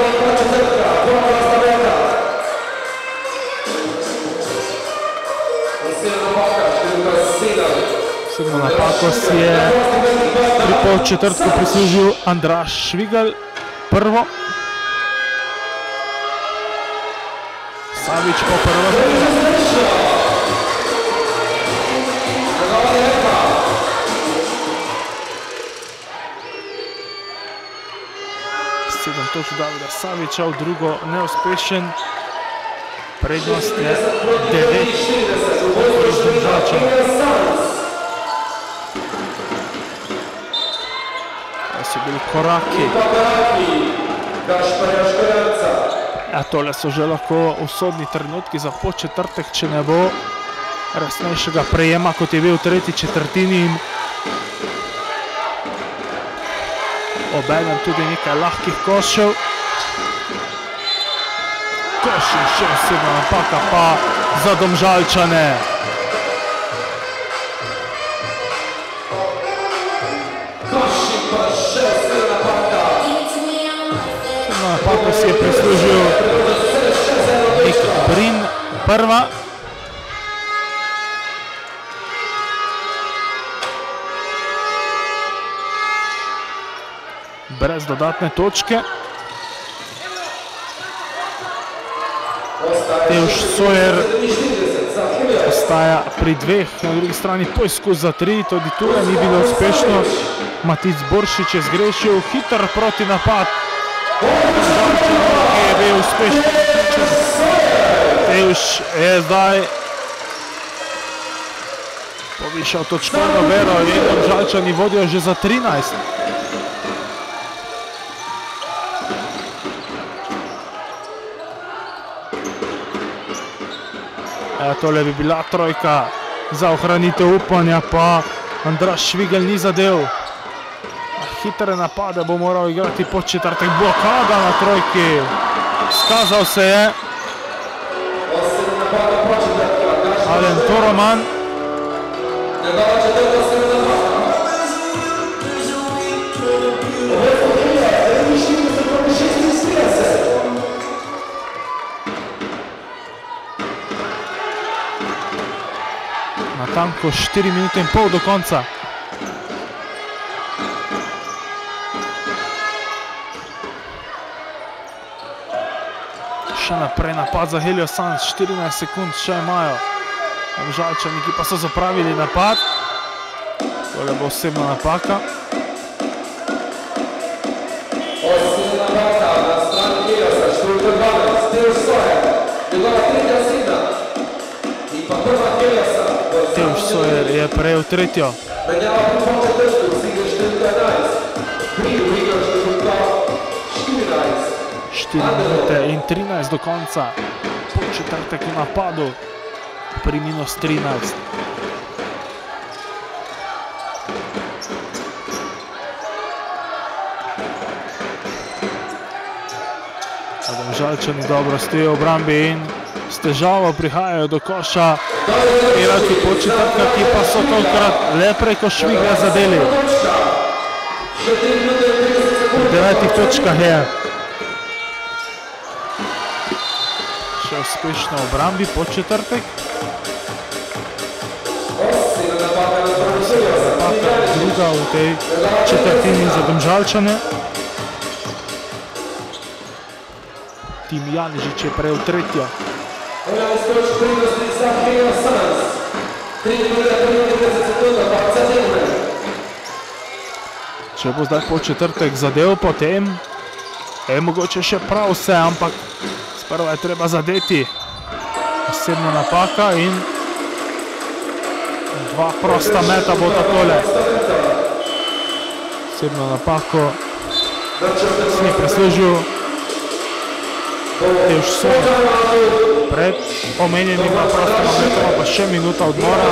Osebno napako si je pri Podčetrtku prislužil Andraž Švigalj, prvo. Savić po prvo. 7 točk Davida Savića, v drugo neuspešen. Prednost je 9 Domžalčanov. So bili koraki. A tole so že lahko usodni trenutki za Podčetrtek, če ne bo resnejšega prejema, kot je bil v tretji četrtini. Obenem tudi nekaj lahkih košev. Koš in še osebna napaka pa za Domžalčane. Napako si je prislužil Nik Brin, prva. Brez dodatne točke. Teuš Sojer ostaja pri 2, na drugi strani poizkus za 3, tudi tule ni bilo uspešno. Matic Boršič je zgrešil, hiter proti napad. Ki je bil uspešen. Matevž je zdaj povišal točkovno mero in Domžalčani vodijo že za 13. Tole bi bila trojka za ohranitev upanja, pa Andraž Švigelj ni zadev. Hitre napade bo moral igrati Podčetrtek, blokada na trojki. Skazal se je Alen Toroman. Natanko 4 minute in pol do konca. Še naprej napad za Helios Suns, 14 sekund še imajo. Domžalčani, ki pa so zapravili napad. Tole bo osebna napaka. Osebna napaka na strani Heliosa, številka 12, Teo Sojer, njegova tretja sredna. In pa prva Heliosa. Teo Sojer je prejel tretjo. Menjava pri Podčetrtku, sigra številka 11. Prvi igra številka 14. 4 minute in 13 do konca. Podčetrtek v napadu pri minus 13. Domžalčani dobro stojijo v obrambi in s težavo prihajajo do koša. Igralci Podčetrtka, ki pa so tokrat le preko Šviglja zadeli. V 9 točkah je. Še uspešno v obrambi Podčetrtek. Napaka druga v tej četrtini za Domžalčane. Tim Janežič je prejel tretjo. Če bo zdaj Podčetrtek zadev, potem je mogoče še prav vse, ampak sprva je treba zadeti. Osebna napaka in dva prosta meta bo takole. Osebno napako si je prislužil Teo Sojer. Pred omenjenima prostima metoma pa še minuta odmora.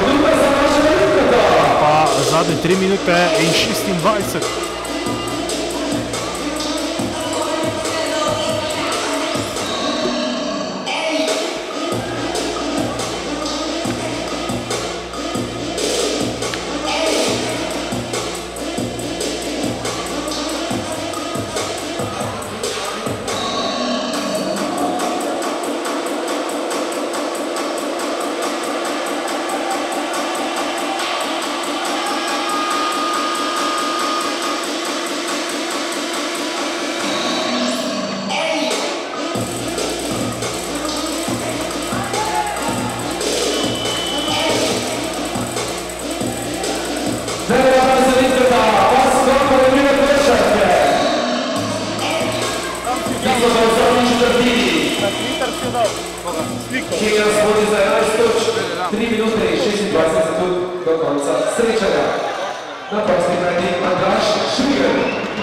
Pa zadnje 3 minute in 26. Helios vodi za 11 točk, 3 minute in 26 sekund do konca srečanja. Na prosti meti Andraž Švigelj.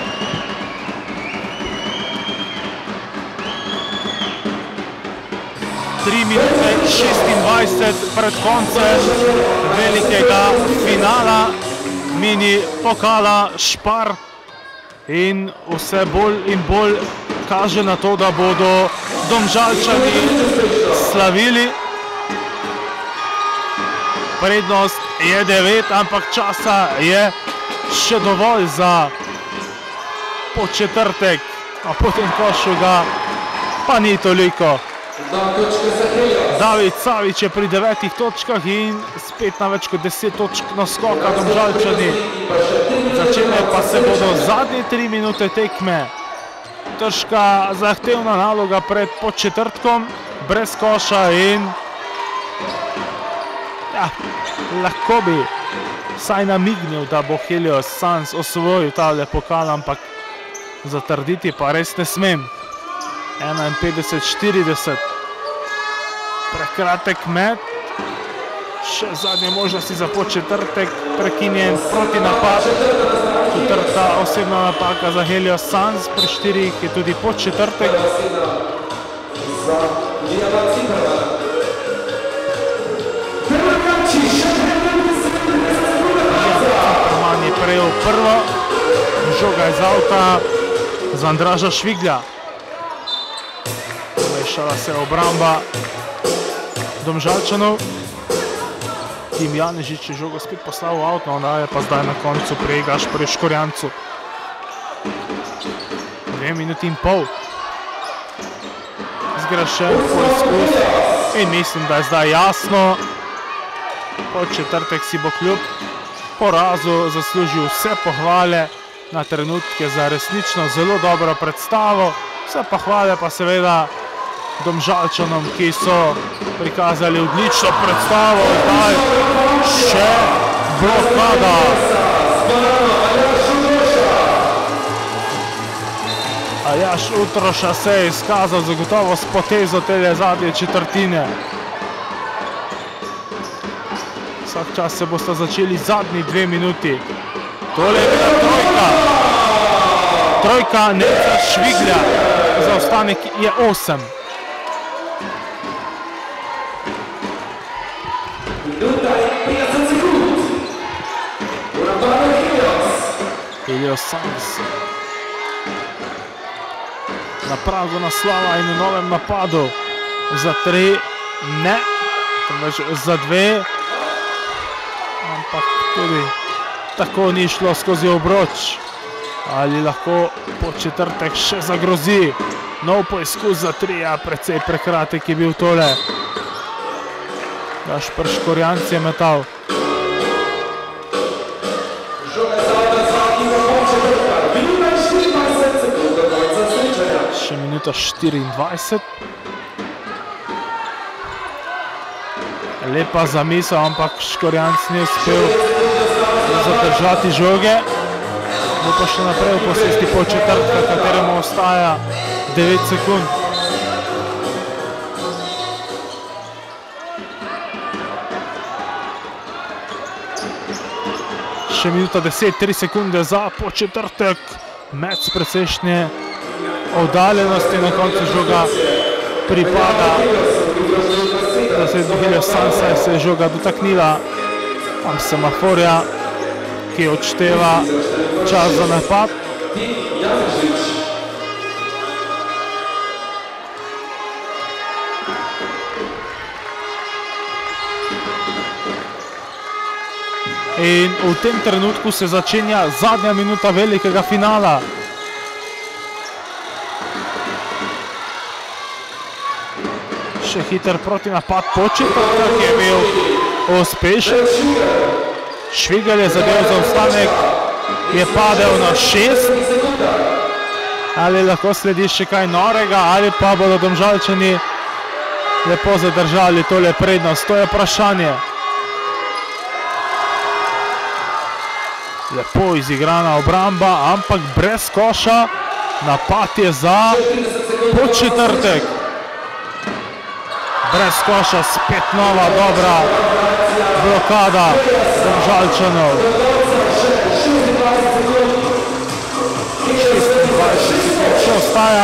Tri minute 26 pred koncem velikega finala mini pokala Špar in vse bolj in bolj kaže na to, da bodo Domžalčani slavili. Prednost je 9, ampak časa je še dovolj za Podčetrtek, a potem košu ga pa ni toliko. David Savič je pri 9 točkah in spet na več kot 10 točk naskoka Domžalčani. Začenjajo pa se bodo zadnje 3 minute tekme. Težka, zahtevna naloga pred Podčetrtkom, brez koša in lahko bi saj namignil, da bo Helios Suns osvojil tale pokal, ampak zatrditi pa res ne smem. 51-40. Prekratek met. Še zadnje možnosti za Podčetrtek, prekinjen proti napad. Četrta osebna napaka za Helios Suns, pri 4 je tudi Podčetrtek. Ciperman je prejel prvo, žoga iz avta za Andraža Šviglja. Mešala se obramba Domžalčanov. Tim Janežič je žogo spet poslal v avt, no je pa zdaj na koncu pri Gašparju Škorjancu. 2 minuti in pol. Zgrešen poizkus in mislim, da je zdaj jasno. Podčetrtek si bo kljub porazu zaslužil vse pohvale na trenutke za resnično zelo dobro predstavo. Vse pohvale pa seveda Domžalčanom, ki so prikazali odlično predstavo. Zdaj še blokada. Aljaž Utroša se je izkazal zagotovo s potezo tele zadnje četrtine. Vsak čas se bosta začeli zadnji 2 minuti. Tole je bila trojka. Trojka Neca Šviglja. Zaostanek je 8. Helios Suns na pragu naslova in v novem napadu. Za 3 ne, temveč za 2, ampak tudi tako ni šlo skozi obroč. Ali lahko Podčetrtek še zagrozi? Nov poizkus za 3, a precej prekratek je bil tole. Gašper Škorjanc je metal. Še minuta 24. Lepa zamisel, ampak Škorjanc ni uspel zadržati žoge. Bo pa še naprej v posesti Podčetrtka, kateremu ostaja 9 sekund. Še minuta 10, 3 sekunde za Podčetrtek. Met s precejšnje oddaljenosti, na koncu žoga pripada zasedbi Helios Suns, saj se je žoga dotaknila tam semaforja, ki odšteva čas za napad. In v tem trenutku se začenja zadnja minuta velikega finala. Še hiter protinapad Podčetrtek je bil uspešen. Švigelj je zadev zaostanek, je padel na 6. Ali lahko sledi še kaj norega, ali pa bodo Domžalčani lepo zadržali tole prednost, to je vprašanje. Lepo izigrana obramba, ampak brez koša. Napad je za Podčetrtek. Brez koša spet nova dobra blokada Domžalčanov. 26 sekund še ostaja.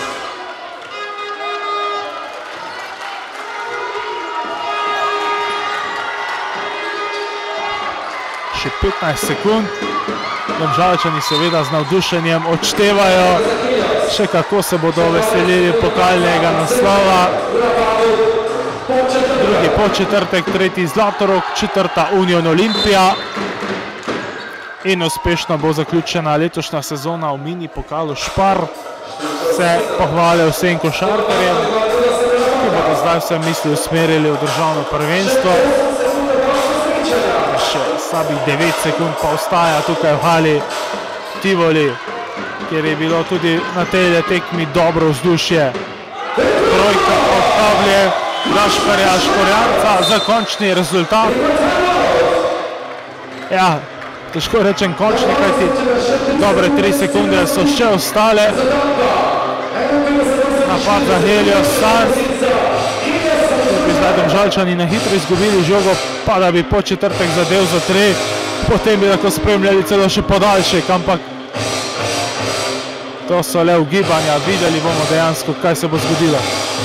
Še 15 sekund. Domžalčani seveda z navdušenjem odštevajo. Še kako se bodo veselili pokalnega naslova. Drugi Podčetrtek, tretji Zlatorog, četrta Union Olimpija. In uspešno bo zaključena letošnja sezona v mini pokalu Špar. Vse pohvale vsem košarkarjem, ki bodo zdaj vse misli usmerili v državno prvenstvo. Še slabih 9 sekund pa ostaja tukaj v hali Tivoli, kjer je bilo tudi na tej tekmi dobro vzdušje. Trojka od Pavlje Gašperja Škorjanca za končni rezultat. Ja, težko rečem končni, kajti dobre 3 sekunde so še ostale. Napad za Helios Suns, ki bi zdaj Domžalčani na hitro izgubili žogo, pa da bi Podčetrtek zadev za 3, potem bi lahko spremljali celo še podaljšek, ampak to so le ugibanja, videli bomo dejansko, kaj se bo zgodilo.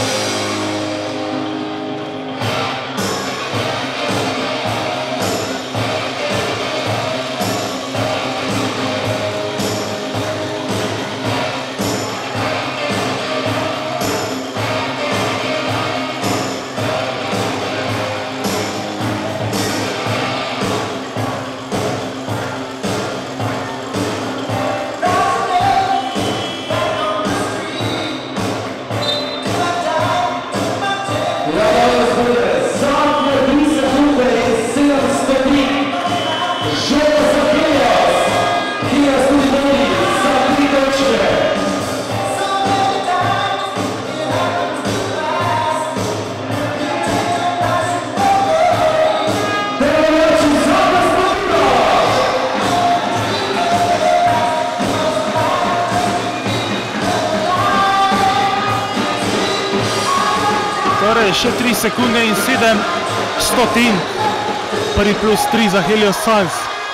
Še 3 sekunde in 7 stotink, prvi plus 3 za Helios Sans.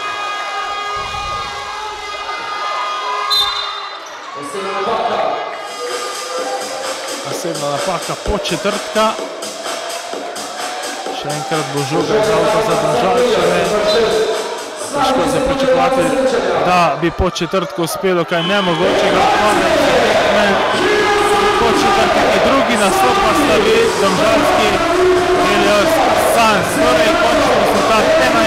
Osebna napaka Podčetrtka. Še enkrat bo žoga iz avta za Domžalčane. Težko se pričakovati, da bi Podčetrtku uspelo kaj nemogočega. Podčetrtek je drugi nastop, pa slavi domžalski Helios Sans. Torej, končni rezultat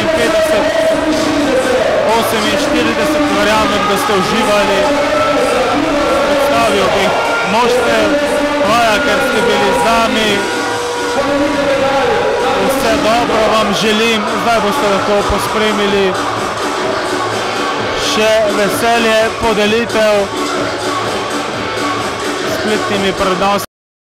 51-48. Verjamem, da ste uživali predstavi obeh moštev. Hvala, ker ste bili z nami. Vse dobro vam želim. Zdaj boste lahko pospremili še veselje podelitev spletnimi prenosi.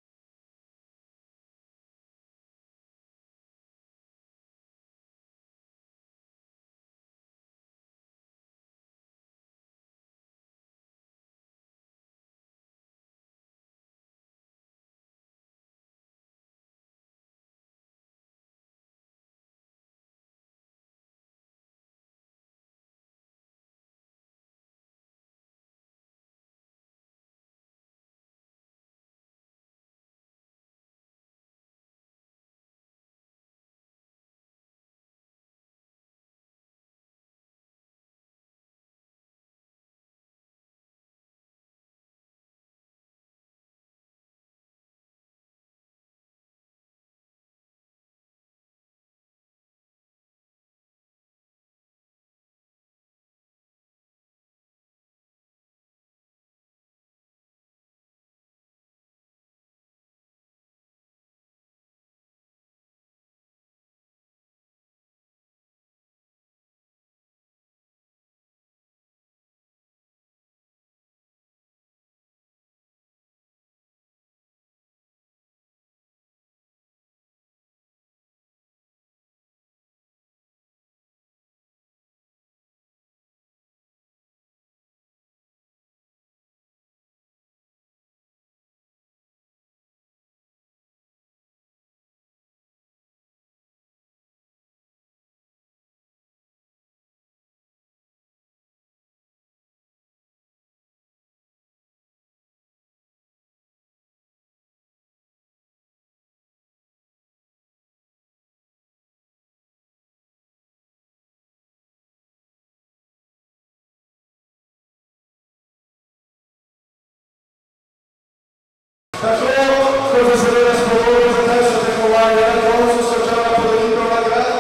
Tako, kot se seveda spodobi za tajsko tekmovanje, na koncu se čaka podelitev nagrad.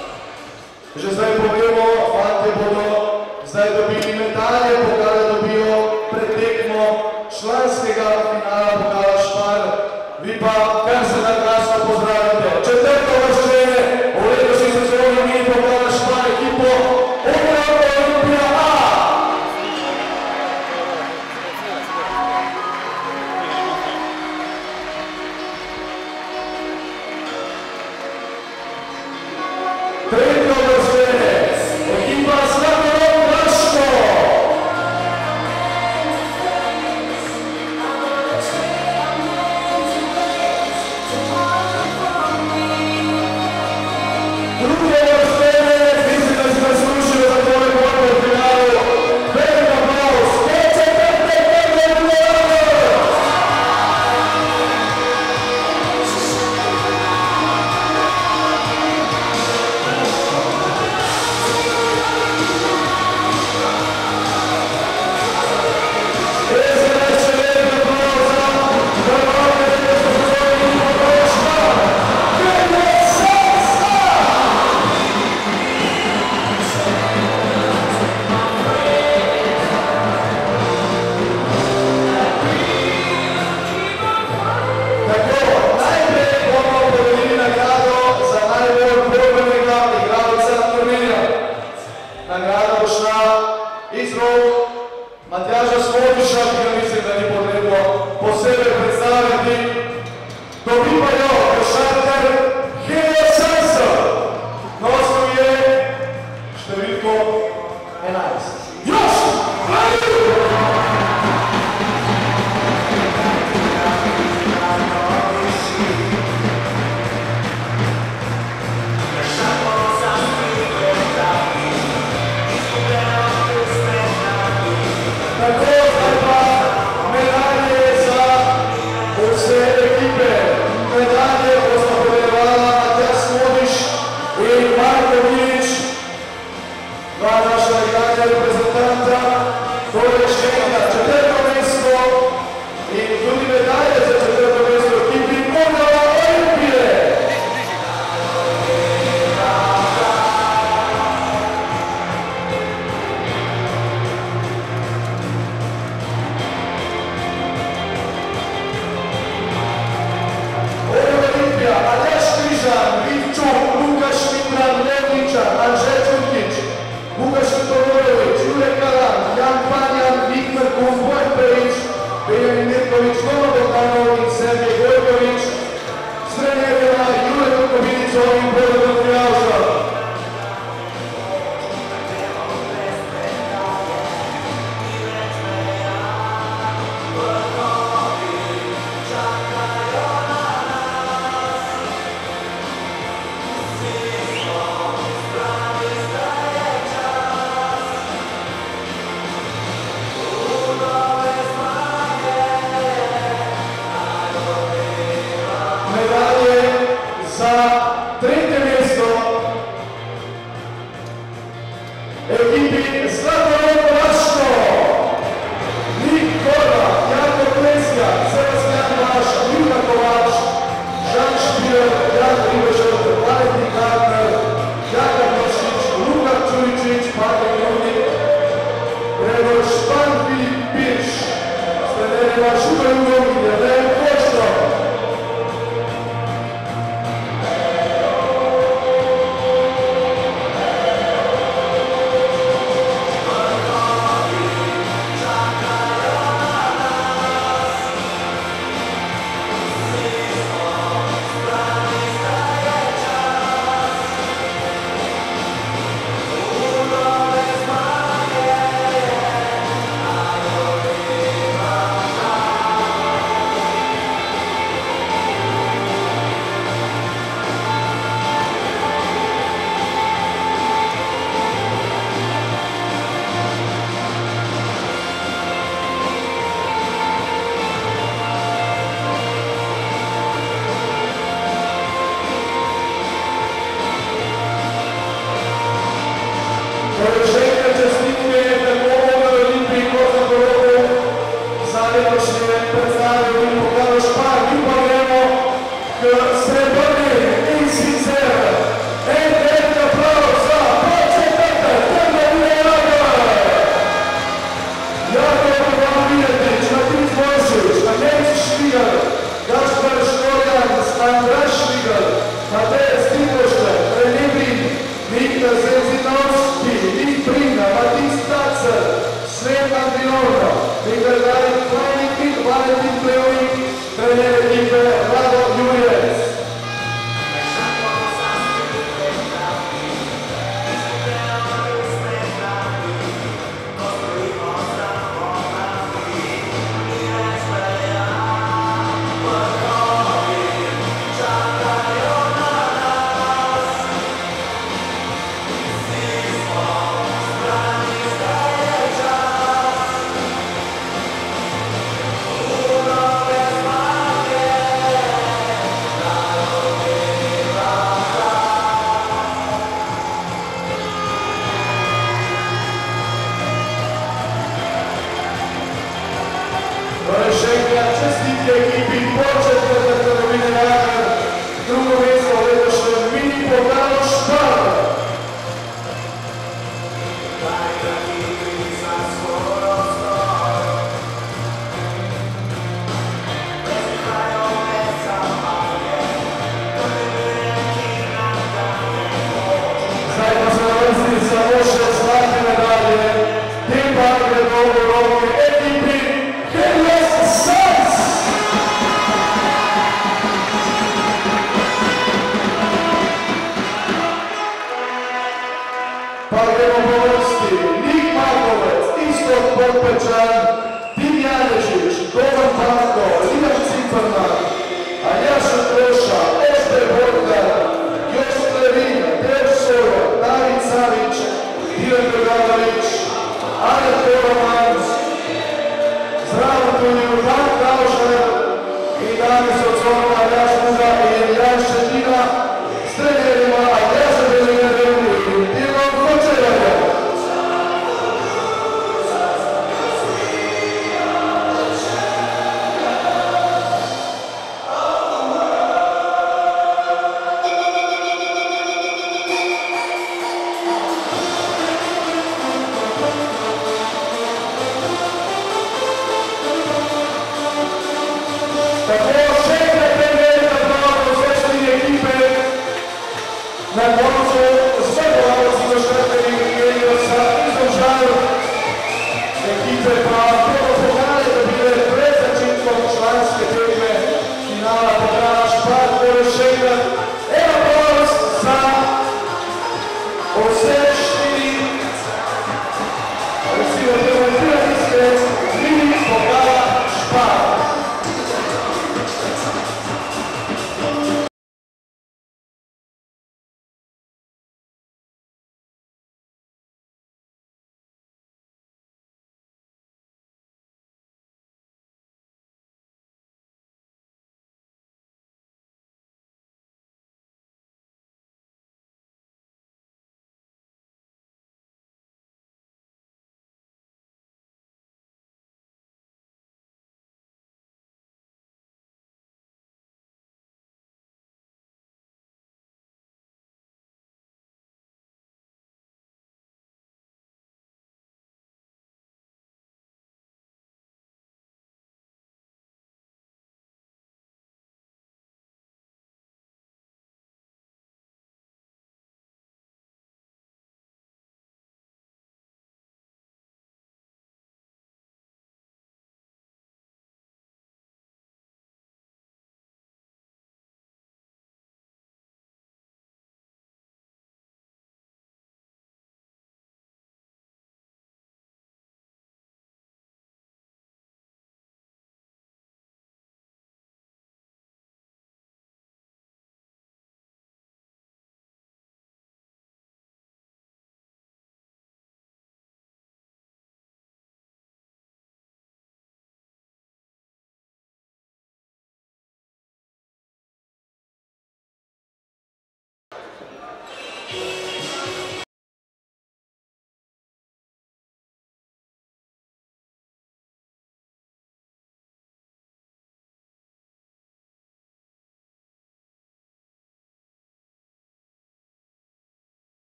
Že zdaj povemo, fantje bodo zdaj dobili medalje, pokale dobijo pred tekmo članskega finala pokala Špar. Vi pa kar se naglasno pozdravite. Četrtouvrščene v letošnji sezoni mini pokala Špar ekipo Olimpija A. Tretjouvrščene ekipa Zlatorog Laško. ministrov, Matjaža Smodiša, ki ga mislim, da ni potrebno posebej predstaviti, dobivajo košarkar Helja Sansa. Nosil je številko 11. Jož! Samo še zlate medalje, te pa polovke ekipi Helios Suns. Pa gremo po vrsti Nik Markovec, Istok Potpečan, Tim Janežić, Goran Panko, Ivan Ciferman, Aljaša Troša, Ester Bordan, Josip Levin, Dev Soro, David Savić, Divan Draganović, Ane Koromans, Zdravno Tuniju, Dan Kaušar i danas od Zorova Ljašmuza i Ilja Šetina, Strenja